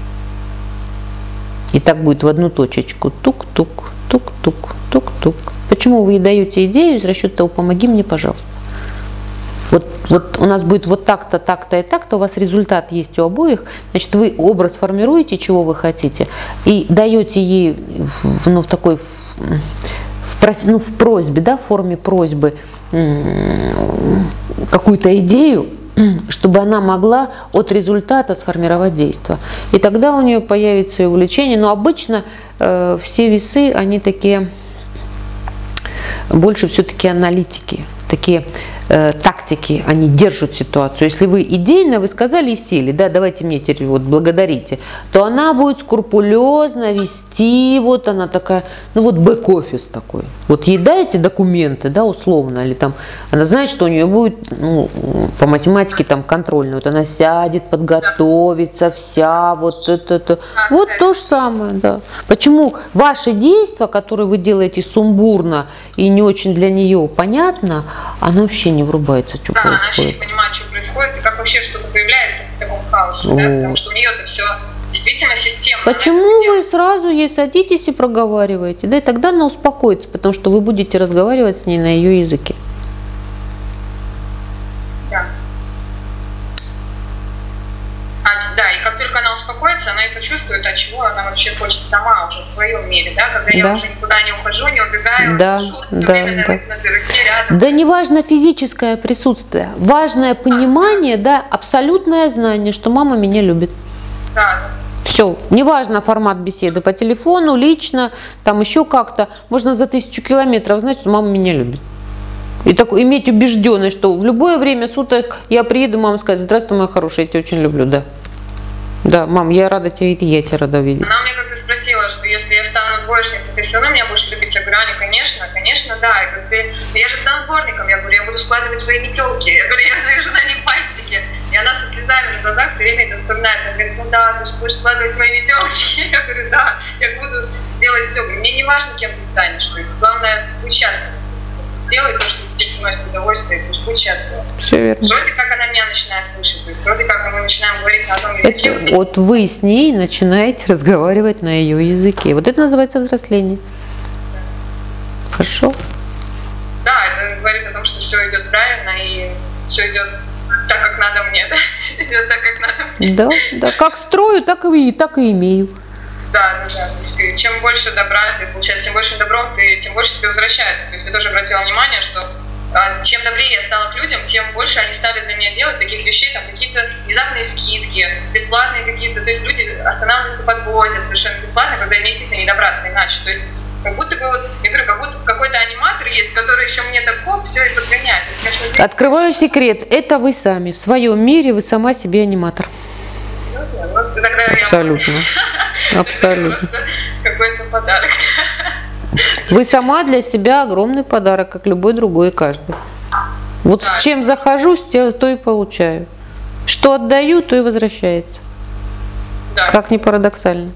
И так будет в одну точечку, тук-тук, тук-тук, тук-тук. Почему вы ей даете идею из расчета того, помоги мне, пожалуйста. вот у нас будет вот так-то, так-то и так-то, у вас результат есть у обоих, значит, вы образ формируете, чего вы хотите, и даете ей, ну, в такой, в, прос, ну, в просьбе, да, в форме просьбы какую-то идею, чтобы она могла от результата сформировать действие. И тогда у нее появится и увлечение. Но обычно э, все весы, они такие, больше все-таки аналитики, такие э, тактики, они держат ситуацию. Если вы идейно, вы сказали и сели, да, давайте мне теперь вот благодарите, то она будет скрупулезно вести, вот она такая, ну вот бэк-офис такой. Вот ей дайте документы, да, условно, или там, она знает, что у нее будет, ну, по математике там контрольная, вот она сядет, подготовится вся, вот это, это. Вот то же самое, да. Почему ваши действия, которые вы делаете сумбурно и не очень для нее понятно, она вообще не врубается, что да, происходит. Она вообще не понимает, что происходит, и как вообще что-то появляется в таком хаосе, да, потому что у нее это все действительно системно. Почему вы сразу ей садитесь и проговариваете? Да, и тогда она успокоится, потому что вы будете разговаривать с ней на ее языке. Да. А, да, и как только она успокоится, она и почувствует, от чего она вообще хочет сама уже в своем мире, да, когда да. я уже никуда не ухожу, не убегаю, да, ушу, да, время да. на дырке рядом. Да не важно физическое присутствие, важное понимание, да, абсолютное знание, что мама меня любит. Да, да. Все, неважно формат беседы, по телефону, лично, там еще как-то, можно за тысячу километров знать, что мама меня любит. И так, иметь убежденность, что в любое время суток я приеду, мама скажет: здравствуй, моя хорошая, я тебя очень люблю, да. Да, мам, я рада тебя видеть, я тебя рада видеть. Она мне как-то спросила, что если я стану двоечницей, ты все равно меня будешь любить? Я говорю: Аня, конечно, конечно, да. Я говорю: ты, я же стану дворником, я говорю, я буду складывать твои метелки. Я говорю, я завяжу на них пальчики. И она со слезами на глазах все время это вспоминает. Она говорит: ну да, ты же будешь складывать мои метелки. Я говорю: да, я буду делать все. Мне не важно, кем ты станешь. То есть главное, будь счастлив. Делай то, что тебе приносит удовольствие, то есть будь счастлива. Все верно. Вроде как она меня начинает слышать, то есть вроде как мы начинаем говорить на одном языке. Это, вот вы с ней начинаете разговаривать на ее языке. Вот это называется взросление. Да. Хорошо? Да, это говорит о том, что все идет правильно и все идет так, как надо мне, да? Идет так, как надо мне. Да, да. Как строю, так и, так и имею. Да, да, да. То есть, чем больше добра ты получаешь, тем больше добром ты, тем больше тебе возвращается. То есть я тоже обратила внимание, что а, чем добрее я стала к людям, тем больше они стали для меня делать таких вещей, там какие-то внезапные скидки, бесплатные какие-то. То есть люди останавливаются, подвозят совершенно бесплатно, когда им действительно не добраться иначе. То есть как будто бы вот, я говорю, как будто какой-то аниматор есть, который еще мне так хоп, все и подгоняет. Это, конечно, здесь... Открываю секрет. Это вы сами. В своем мире вы сама себе аниматор. Вот, тогда абсолютно. Я... Абсолютно. Какой-то подарок. Вы сама для себя огромный подарок, как любой другой и каждый. Вот да. С чем захожу, с тем, то и получаю. Что отдаю, то и возвращается. Да. Как ни парадоксально.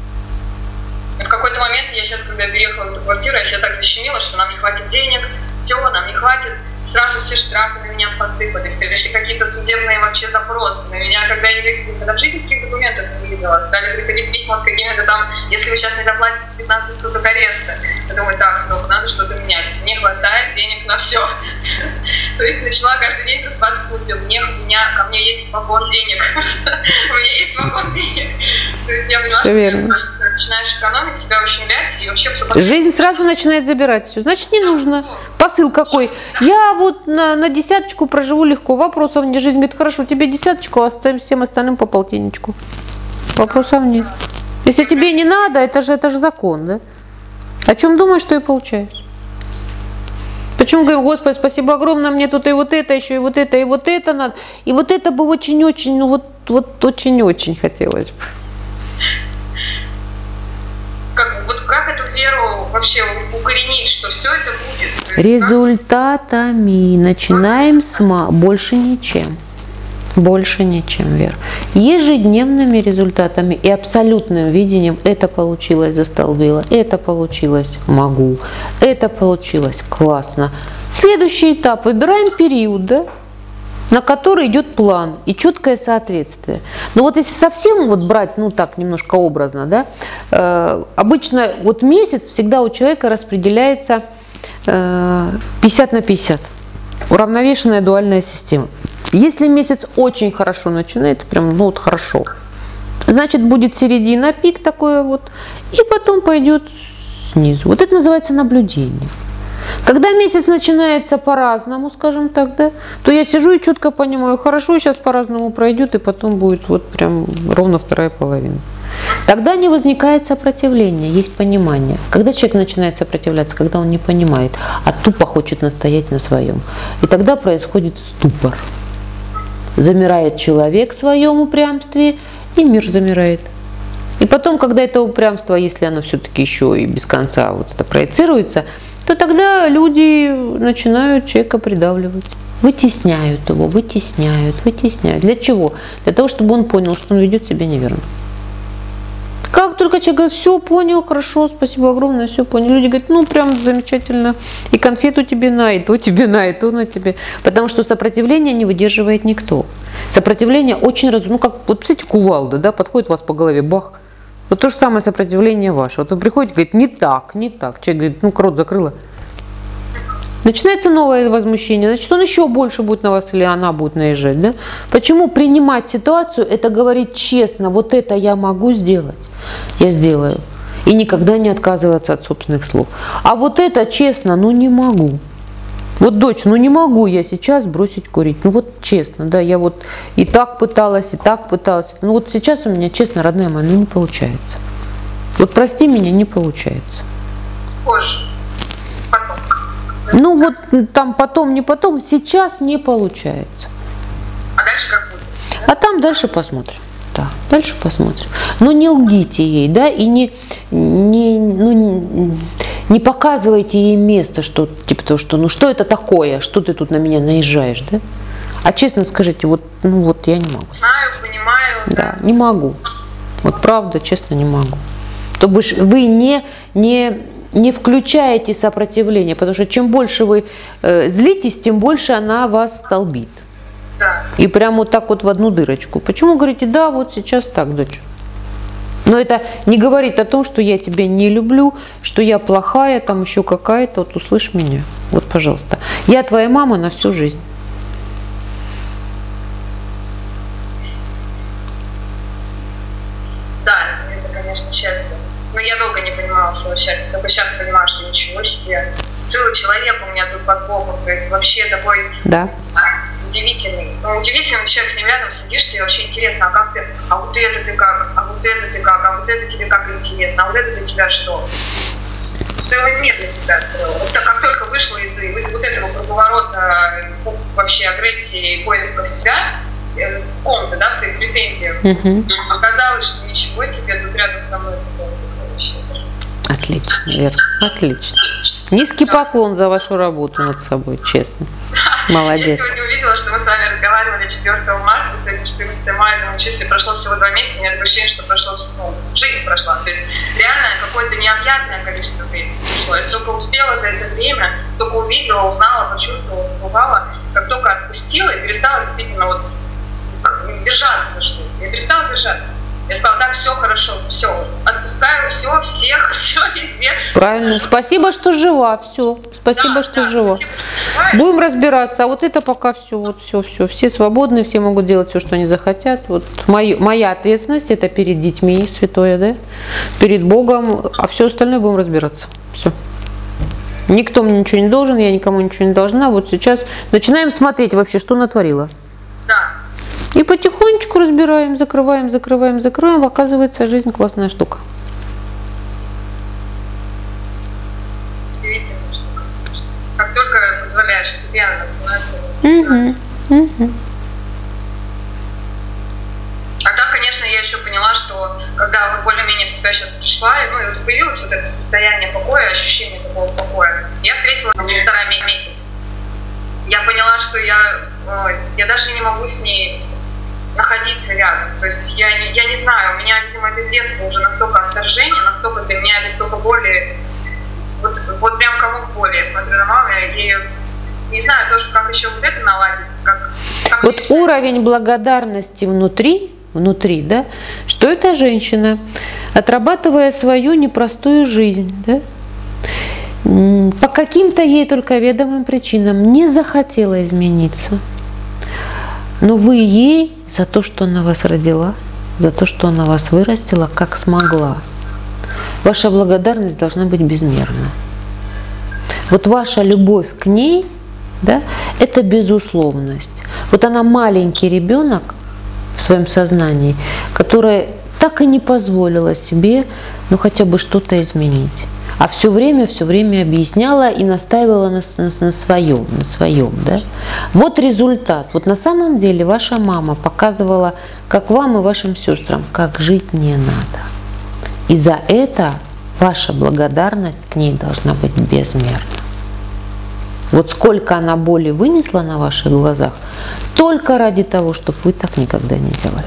В какой-то момент, я сейчас, когда переехала в эту квартиру, я себя так защемила, что нам не хватит денег, все, нам не хватит. Сразу все штрафы на меня посыпались, пришли какие-то судебные вообще запросы на меня, когда я когда в жизни таких документов не видела. Стали приходить письма с какими-то там, если вы сейчас не заплатите пятнадцать суток ареста. Я думаю, так, стоп, надо что-то менять. Не хватает денег на все. То есть начала каждый день просыпаться с мыслью: мне, у меня, ко мне есть вагон денег. У меня есть вагон денег. То есть я поняла, что начинаешь экономить, себя ущемлять и вообще все. Жизнь сразу начинает забирать все. Значит, не нужно. Посыл какой? Я вот на, на десяточку проживу легко. Вопросов нет. Жизнь говорит: хорошо, тебе десяточку, а оставим всем остальным по полтинничку. Вопросов нет. Если тебе не надо, это же, это же закон, да? О чем думаешь, то и получаешь. Почему говорю: Господи, спасибо огромное, мне тут и вот это еще, и вот это, и вот это надо. И вот это бы очень-очень, ну вот, вот очень-очень хотелось бы. Как, вот как эту веру вообще укоренить, что все это будет? Результатами. Начинаем с ма. Больше ничем. Больше ничем, Вера. Ежедневными результатами и абсолютным видением: это получилось, застолбило, это получилось, могу, это получилось, классно. Следующий этап. Выбираем период, да, на который идет план и четкое соответствие. Но вот если совсем вот брать, ну так, немножко образно, да, э, обычно вот месяц всегда у человека распределяется э, пятьдесят на пятьдесят. уравновешенная дуальная система. Если месяц очень хорошо начинает, прям, ну вот хорошо, значит будет середина, пик такой вот, и потом пойдет снизу. Вот это называется наблюдение. Когда месяц начинается по-разному, скажем так, да, то я сижу и четко понимаю, хорошо, сейчас по-разному пройдет, и потом будет вот прям ровно вторая половина. Тогда не возникает сопротивления, есть понимание. Когда человек начинает сопротивляться, когда он не понимает, а тупо хочет настоять на своем. И тогда происходит ступор. Замирает человек в своем упрямстве, и мир замирает. И потом, когда это упрямство, если оно все-таки еще и без конца вот это проецируется, то тогда люди начинают человека придавливать. Вытесняют его, вытесняют, вытесняют. Для чего? Для того, чтобы он понял, что он ведет себя неверно. Как только человек говорит, все, понял, хорошо, спасибо огромное, все понял. Люди говорят, ну прям замечательно, и конфету тебе на, и то тебе на, и то на тебе. Потому что сопротивление не выдерживает никто. Сопротивление очень разумно, ну как, вот представляете, кувалда, да, подходит вас по голове, бах. Вот то же самое сопротивление ваше. Вот вы приходите, говорит, не так, не так. Человек говорит, ну рот закрыла. Начинается новое возмущение, значит, он еще больше будет на вас или она будет наезжать. Да? Почему принимать ситуацию, это говорить честно, вот это я могу сделать, я сделаю. И никогда не отказываться от собственных слов. А вот это честно, ну не могу. Вот, дочь, ну не могу я сейчас бросить курить. Ну вот честно, да, я вот и так пыталась, и так пыталась. Ну вот сейчас у меня, честно, родная моя, ну не получается. Вот прости меня, не получается. Позже. Потом. Ну вот там потом, не потом, сейчас не получается. А дальше как будет? А там дальше посмотрим. Да, дальше посмотрим. Но не лгите ей, да, и не, не, ну, не показывайте ей место, что, типа то, что, ну что это такое, что ты тут на меня наезжаешь, да? А честно скажите, вот, ну вот я не могу. Знаю, понимаю. Да, да, не могу. Вот правда, честно, не могу. То бишь вы не, не, не включаете сопротивление, потому что чем больше вы э, злитесь, тем больше она вас столбит. Да. И прямо вот так вот в одну дырочку. Почему говорите, да, вот сейчас так, дочь? Но это не говорит о том, что я тебя не люблю, что я плохая, там еще какая-то, вот услышь меня. Вот, пожалуйста. Я твоя мама на всю жизнь. Да, это, конечно, счастье. Но я долго не понимала своего счастья. Только сейчас понимаю, что ничего себе. Целый человек у меня тут под боком. То есть вообще такой... Да. Удивительный. Ну, удивительный человек, с ним рядом сидишь, тебе вообще интересно, а как ты, а вот это ты как, а вот это ты как, а вот это тебе как интересно, а вот это для тебя что? Целый мир для себя открыл. Вот так, как только вышла из, из вот этого круговорота вообще агрессии и поиска себя, в ком-то, да, в своих претензиях, Угу. оказалось, что ничего себе, тут рядом со мной вообще. Отлично, Вера, отлично. Низкий поклон за вашу работу над собой, честно. Молодец. Я сегодня увидела, что мы с вами разговаривали четвёртого марта, сегодня четырнадцатое мая, думаю, что себе прошло всего два месяца, у меня такое ощущение, что прошло, ну, жизнь прошла. То есть реально какое-то необъятное количество времени прошло. Я столько успела за это время, только увидела, узнала, почувствовала, побывала, как только отпустила и перестала действительно вот держаться за что-то. Я перестала держаться. Я сказала, так, все хорошо, все, отпускаю все, всех, все, везде. Правильно. Спасибо, что жива, все. Спасибо, Да, что да, жива. спасибо, что жива. Будем разбираться. А вот это пока все, вот все, все. Все свободны, все могут делать все, что они захотят. Вот мою, моя ответственность это перед детьми, святое, да, перед Богом, а все остальное будем разбираться. Все. Никто мне ничего не должен, я никому ничего не должна. Вот сейчас начинаем смотреть вообще, что натворила. Да. И потихонечку разбираем, закрываем, закрываем, закрываем. Оказывается, жизнь классная штука. Удивительно, что как только позволяешь себе, она становится... Угу, угу. А так, конечно, я еще поняла, что когда вот более-менее в себя сейчас пришла, и, ну, и вот появилось вот это состояние покоя, ощущение такого покоя, я встретила полтора месяца. Я поняла, что я, я даже не могу с ней находиться рядом. То есть я не, я не знаю, у меня, видимо, это с детства уже настолько отторжение, настолько для меня это столько боли. Вот, вот прям комок боли. Я смотрю на маму и не знаю тоже, как еще вот это наладится. Как, как вот уровень благодарности внутри, внутри, да, что эта женщина, отрабатывая свою непростую жизнь, да, по каким-то ей только ведомым причинам не захотела измениться. Но вы ей за то, что она вас родила, за то, что она вас вырастила, как смогла. Ваша благодарность должна быть безмерна. Вот ваша любовь к ней, да, это безусловность. Вот она маленький ребенок в своем сознании, который так и не позволила себе, ну, хотя бы что-то изменить. А все время, все время объясняла и настаивала на, на, на своем, на своем, да. Вот результат. Вот на самом деле ваша мама показывала, как вам и вашим сестрам, как жить не надо. И за это ваша благодарность к ней должна быть безмерна. Вот сколько она боли вынесла на ваших глазах, только ради того, чтобы вы так никогда не делали.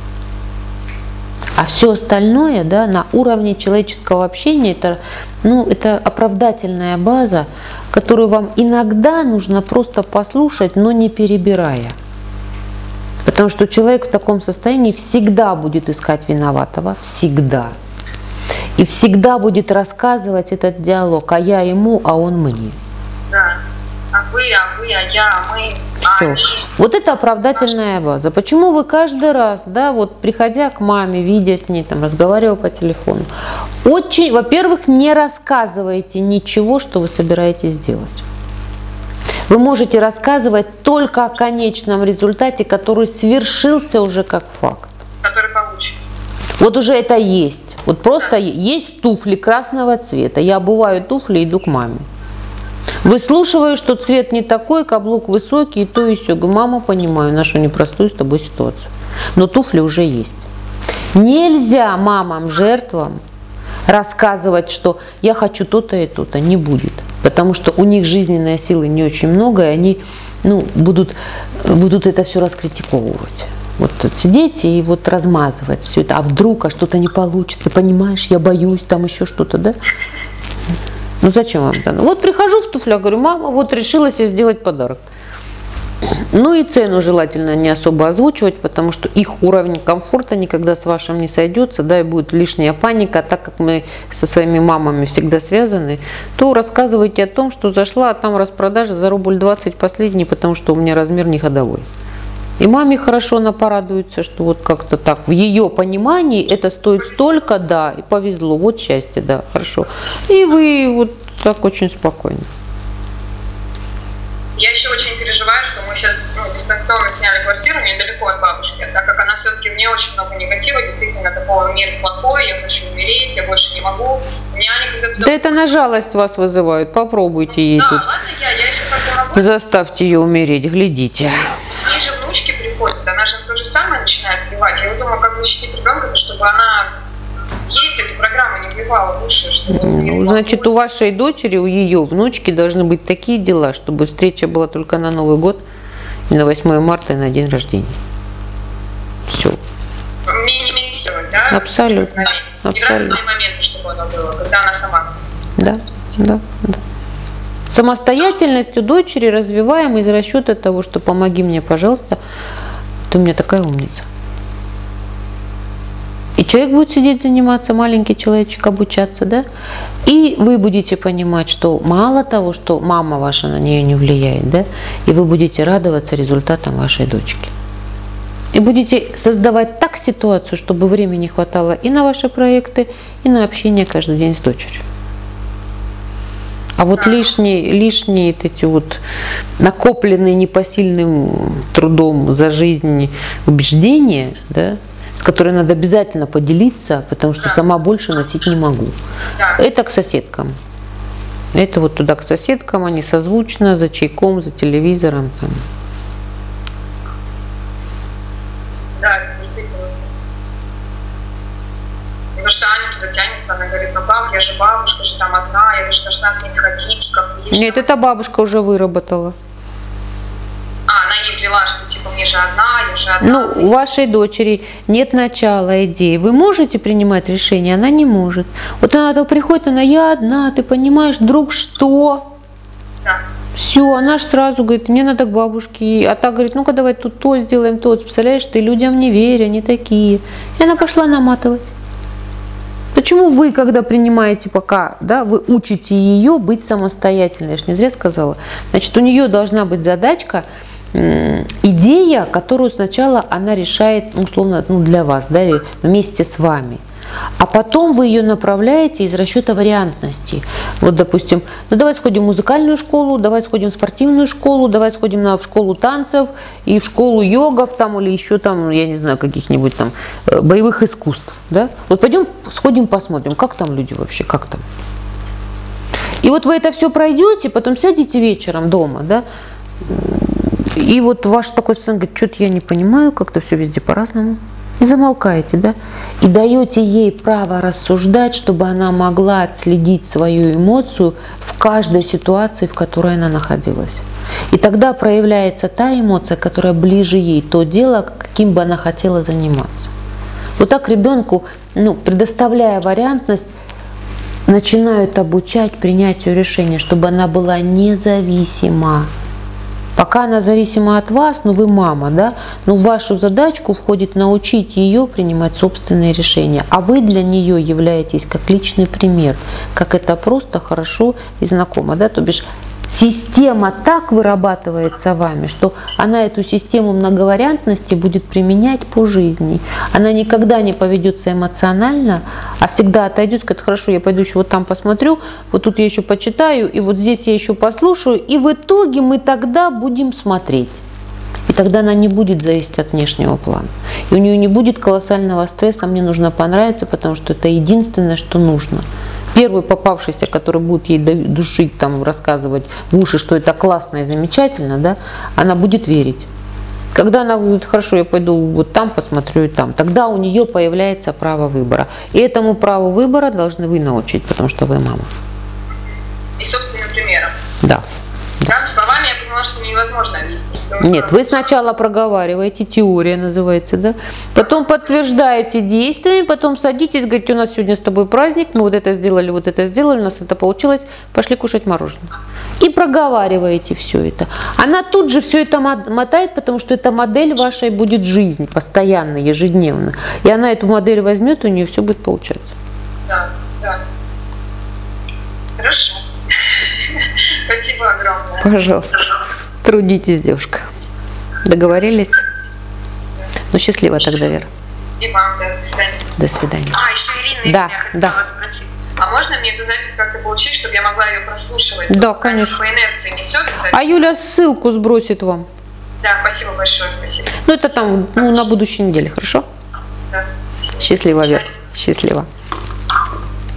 А все остальное, да, на уровне человеческого общения, это, ну, это оправдательная база, которую вам иногда нужно просто послушать, но не перебирая. Потому что человек в таком состоянии всегда будет искать виноватого, всегда. И всегда будет рассказывать этот диалог, а я ему, а он мне. Да. А вы, а вы, а я, а мы, а Все. они. Вот это оправдательная база. Почему вы каждый раз, да, вот приходя к маме, видя с ней, там, разговаривая по телефону, очень, во-первых, не рассказываете ничего, что вы собираетесь делать. Вы можете рассказывать только о конечном результате, который свершился уже как факт. Который получен. Вот уже это есть. Вот просто да. Есть туфли красного цвета. Я обуваю туфли и иду к маме. Выслушиваю, что цвет не такой, каблук высокий, и то и сё. Говорю, мама, понимаю нашу непростую с тобой ситуацию. Но туфли уже есть. Нельзя мамам-жертвам рассказывать, что я хочу то-то и то-то. Не будет. Потому что у них жизненной силы не очень много, и они, ну, будут, будут это все раскритиковывать. Вот тут сидеть и вот размазывать все это. А вдруг, а что-то не получится, понимаешь, я боюсь, там еще что-то, да? Ну зачем вам это? Вот прихожу в туфлях, говорю, мама, вот решилась я сделать подарок. Ну и цену желательно не особо озвучивать, потому что их уровень комфорта никогда с вашим не сойдется, да, и будет лишняя паника. Так как мы со своими мамами всегда связаны, то рассказывайте о том, что зашла, а там распродажа за рубль двадцать последний, потому что у меня размер не ходовой. И маме хорошо она порадуется, что вот как-то так, в ее понимании это стоит столько, да, и повезло, вот счастье, да, хорошо. И вы вот так очень спокойно. Я еще очень переживаю, что мы сейчас ну, дистанционно сняли квартиру недалеко от бабушки, так как она все-таки, мне очень много негатива, действительно, такого мир плохой, я хочу умереть, я больше не могу. Меня никогда туда... Да это на жалость вас вызывают, попробуйте ей да, тут. ладно, я, я еще как бы работаю. Заставьте ее умереть, глядите. Ей же внучки приходят, она же то же самое начинает вливать. Я вот думаю, как защитить ребенка, чтобы она ей эту программу не вливала в уши. Чтобы Ну, значит, у вашей дочери, у ее внучки должны быть такие дела, чтобы встреча была только на Новый год, и на восьмое марта, и на день рождения. Все. Минимизировать, да? Абсолютно. И в разные моменты, чтобы оно было, когда она сама. Да, да, да. Самостоятельность у дочери развиваем из расчета того, что помоги мне, пожалуйста, ты у меня такая умница. И человек будет сидеть, заниматься, маленький человечек, обучаться, да? И вы будете понимать, что мало того, что мама ваша на нее не влияет, да? И вы будете радоваться результатам вашей дочки. И будете создавать так ситуацию, чтобы времени хватало и на ваши проекты, и на общение каждый день с дочерью. А вот Да. лишние, лишние эти вот накопленные непосильным трудом за жизнь убеждения, да, с которой надо обязательно поделиться, потому что Да. сама больше носить не могу. Да. Это к соседкам. Это вот туда к соседкам, они созвучно, за чайком, за телевизором. Там. Да, это действительно. Потому что Аня туда тянется, она говорит, ну как, я же бабушка же там одна, я же должна к ней сходить, как есть. Нет, эта бабушка уже выработала. А, она ей влила, что типа мне же одна, я же одна. Ну, у вашей дочери нет начала идеи. Вы можете принимать решение? Она не может. Вот она то приходит, она, я одна, ты понимаешь, вдруг что? Да. Все, она же сразу говорит, мне надо к бабушке. А та говорит, ну-ка давай тут то сделаем, то. Представляешь, ты людям не верь, они такие. И она пошла наматывать. Почему вы, когда принимаете пока, да, вы учите ее быть самостоятельной? Я же не зря сказала. Значит, у нее должна быть задачка, идея, которую сначала она решает, ну, условно, ну, для вас, да, или вместе с вами. А потом вы ее направляете из расчета вариантности. Вот, допустим, ну давай сходим в музыкальную школу, давай сходим в спортивную школу, давай сходим на, в школу танцев и в школу йогов там, или еще там, я не знаю, каких-нибудь там боевых искусств. Да? Вот пойдем сходим посмотрим, как там люди вообще, как там. И вот вы это все пройдете, потом сядете вечером дома, да, и вот ваш такой сын говорит, что-то я не понимаю, как-то все везде по-разному. И замолкаете, да? И даете ей право рассуждать, чтобы она могла отследить свою эмоцию в каждой ситуации, в которой она находилась. И тогда проявляется та эмоция, которая ближе ей, то дело, каким бы она хотела заниматься. Вот так ребенку, ну, предоставляя вариантность, начинают обучать принятию решения, чтобы она была независима. Пока она зависима от вас, ну вы мама, да, но в вашу задачку входит научить ее принимать собственные решения. А вы для нее являетесь как личный пример, как это просто, хорошо и знакомо, да, то бишь система так вырабатывается вами, что она эту систему многовариантности будет применять по жизни. Она никогда не поведется эмоционально, а всегда отойдет, скажет, хорошо, я пойду еще вот там посмотрю, вот тут я еще почитаю, и вот здесь я еще послушаю, и в итоге мы тогда будем смотреть. И тогда она не будет зависеть от внешнего плана. И у нее не будет колоссального стресса, мне нужно понравиться, потому что это единственное, что нужно. Первый попавшийся, который будет ей душить, там, рассказывать в уши, что это классно и замечательно, да, она будет верить. Когда она говорит, хорошо, я пойду вот там посмотрю и там, тогда у нее появляется право выбора. И этому праву выбора должны вы научить, потому что вы мама. И собственным примером. Да. Да, словами я поняла, что невозможно объяснить. Нет, вы сначала проговариваете, теория называется, да? Потом подтверждаете действиями, потом садитесь, говорите, у нас сегодня с тобой праздник, мы вот это сделали, вот это сделали, у нас это получилось, пошли кушать мороженое. И проговариваете все это. Она тут же все это мотает, потому что эта модель вашей будет жизни, постоянно, ежедневно. И она эту модель возьмет, у нее все будет получаться. Да, да. Хорошо. Спасибо огромное. Пожалуйста. Трудитесь, девушка. Договорились? Ну, счастливо тогда, Вера. И вам, да, до свидания. До свидания. А, еще Ирина, да, я хотела да. вас спросить. А можно мне эту запись как-то получить, чтобы я могла ее прослушивать? Да, Тут, конечно. По инерции несет. А Юля ссылку сбросит вам. Да, спасибо большое, спасибо. Ну, это там, ну, на будущей неделе, хорошо? Да. Счастливо, Вера. Счастливо.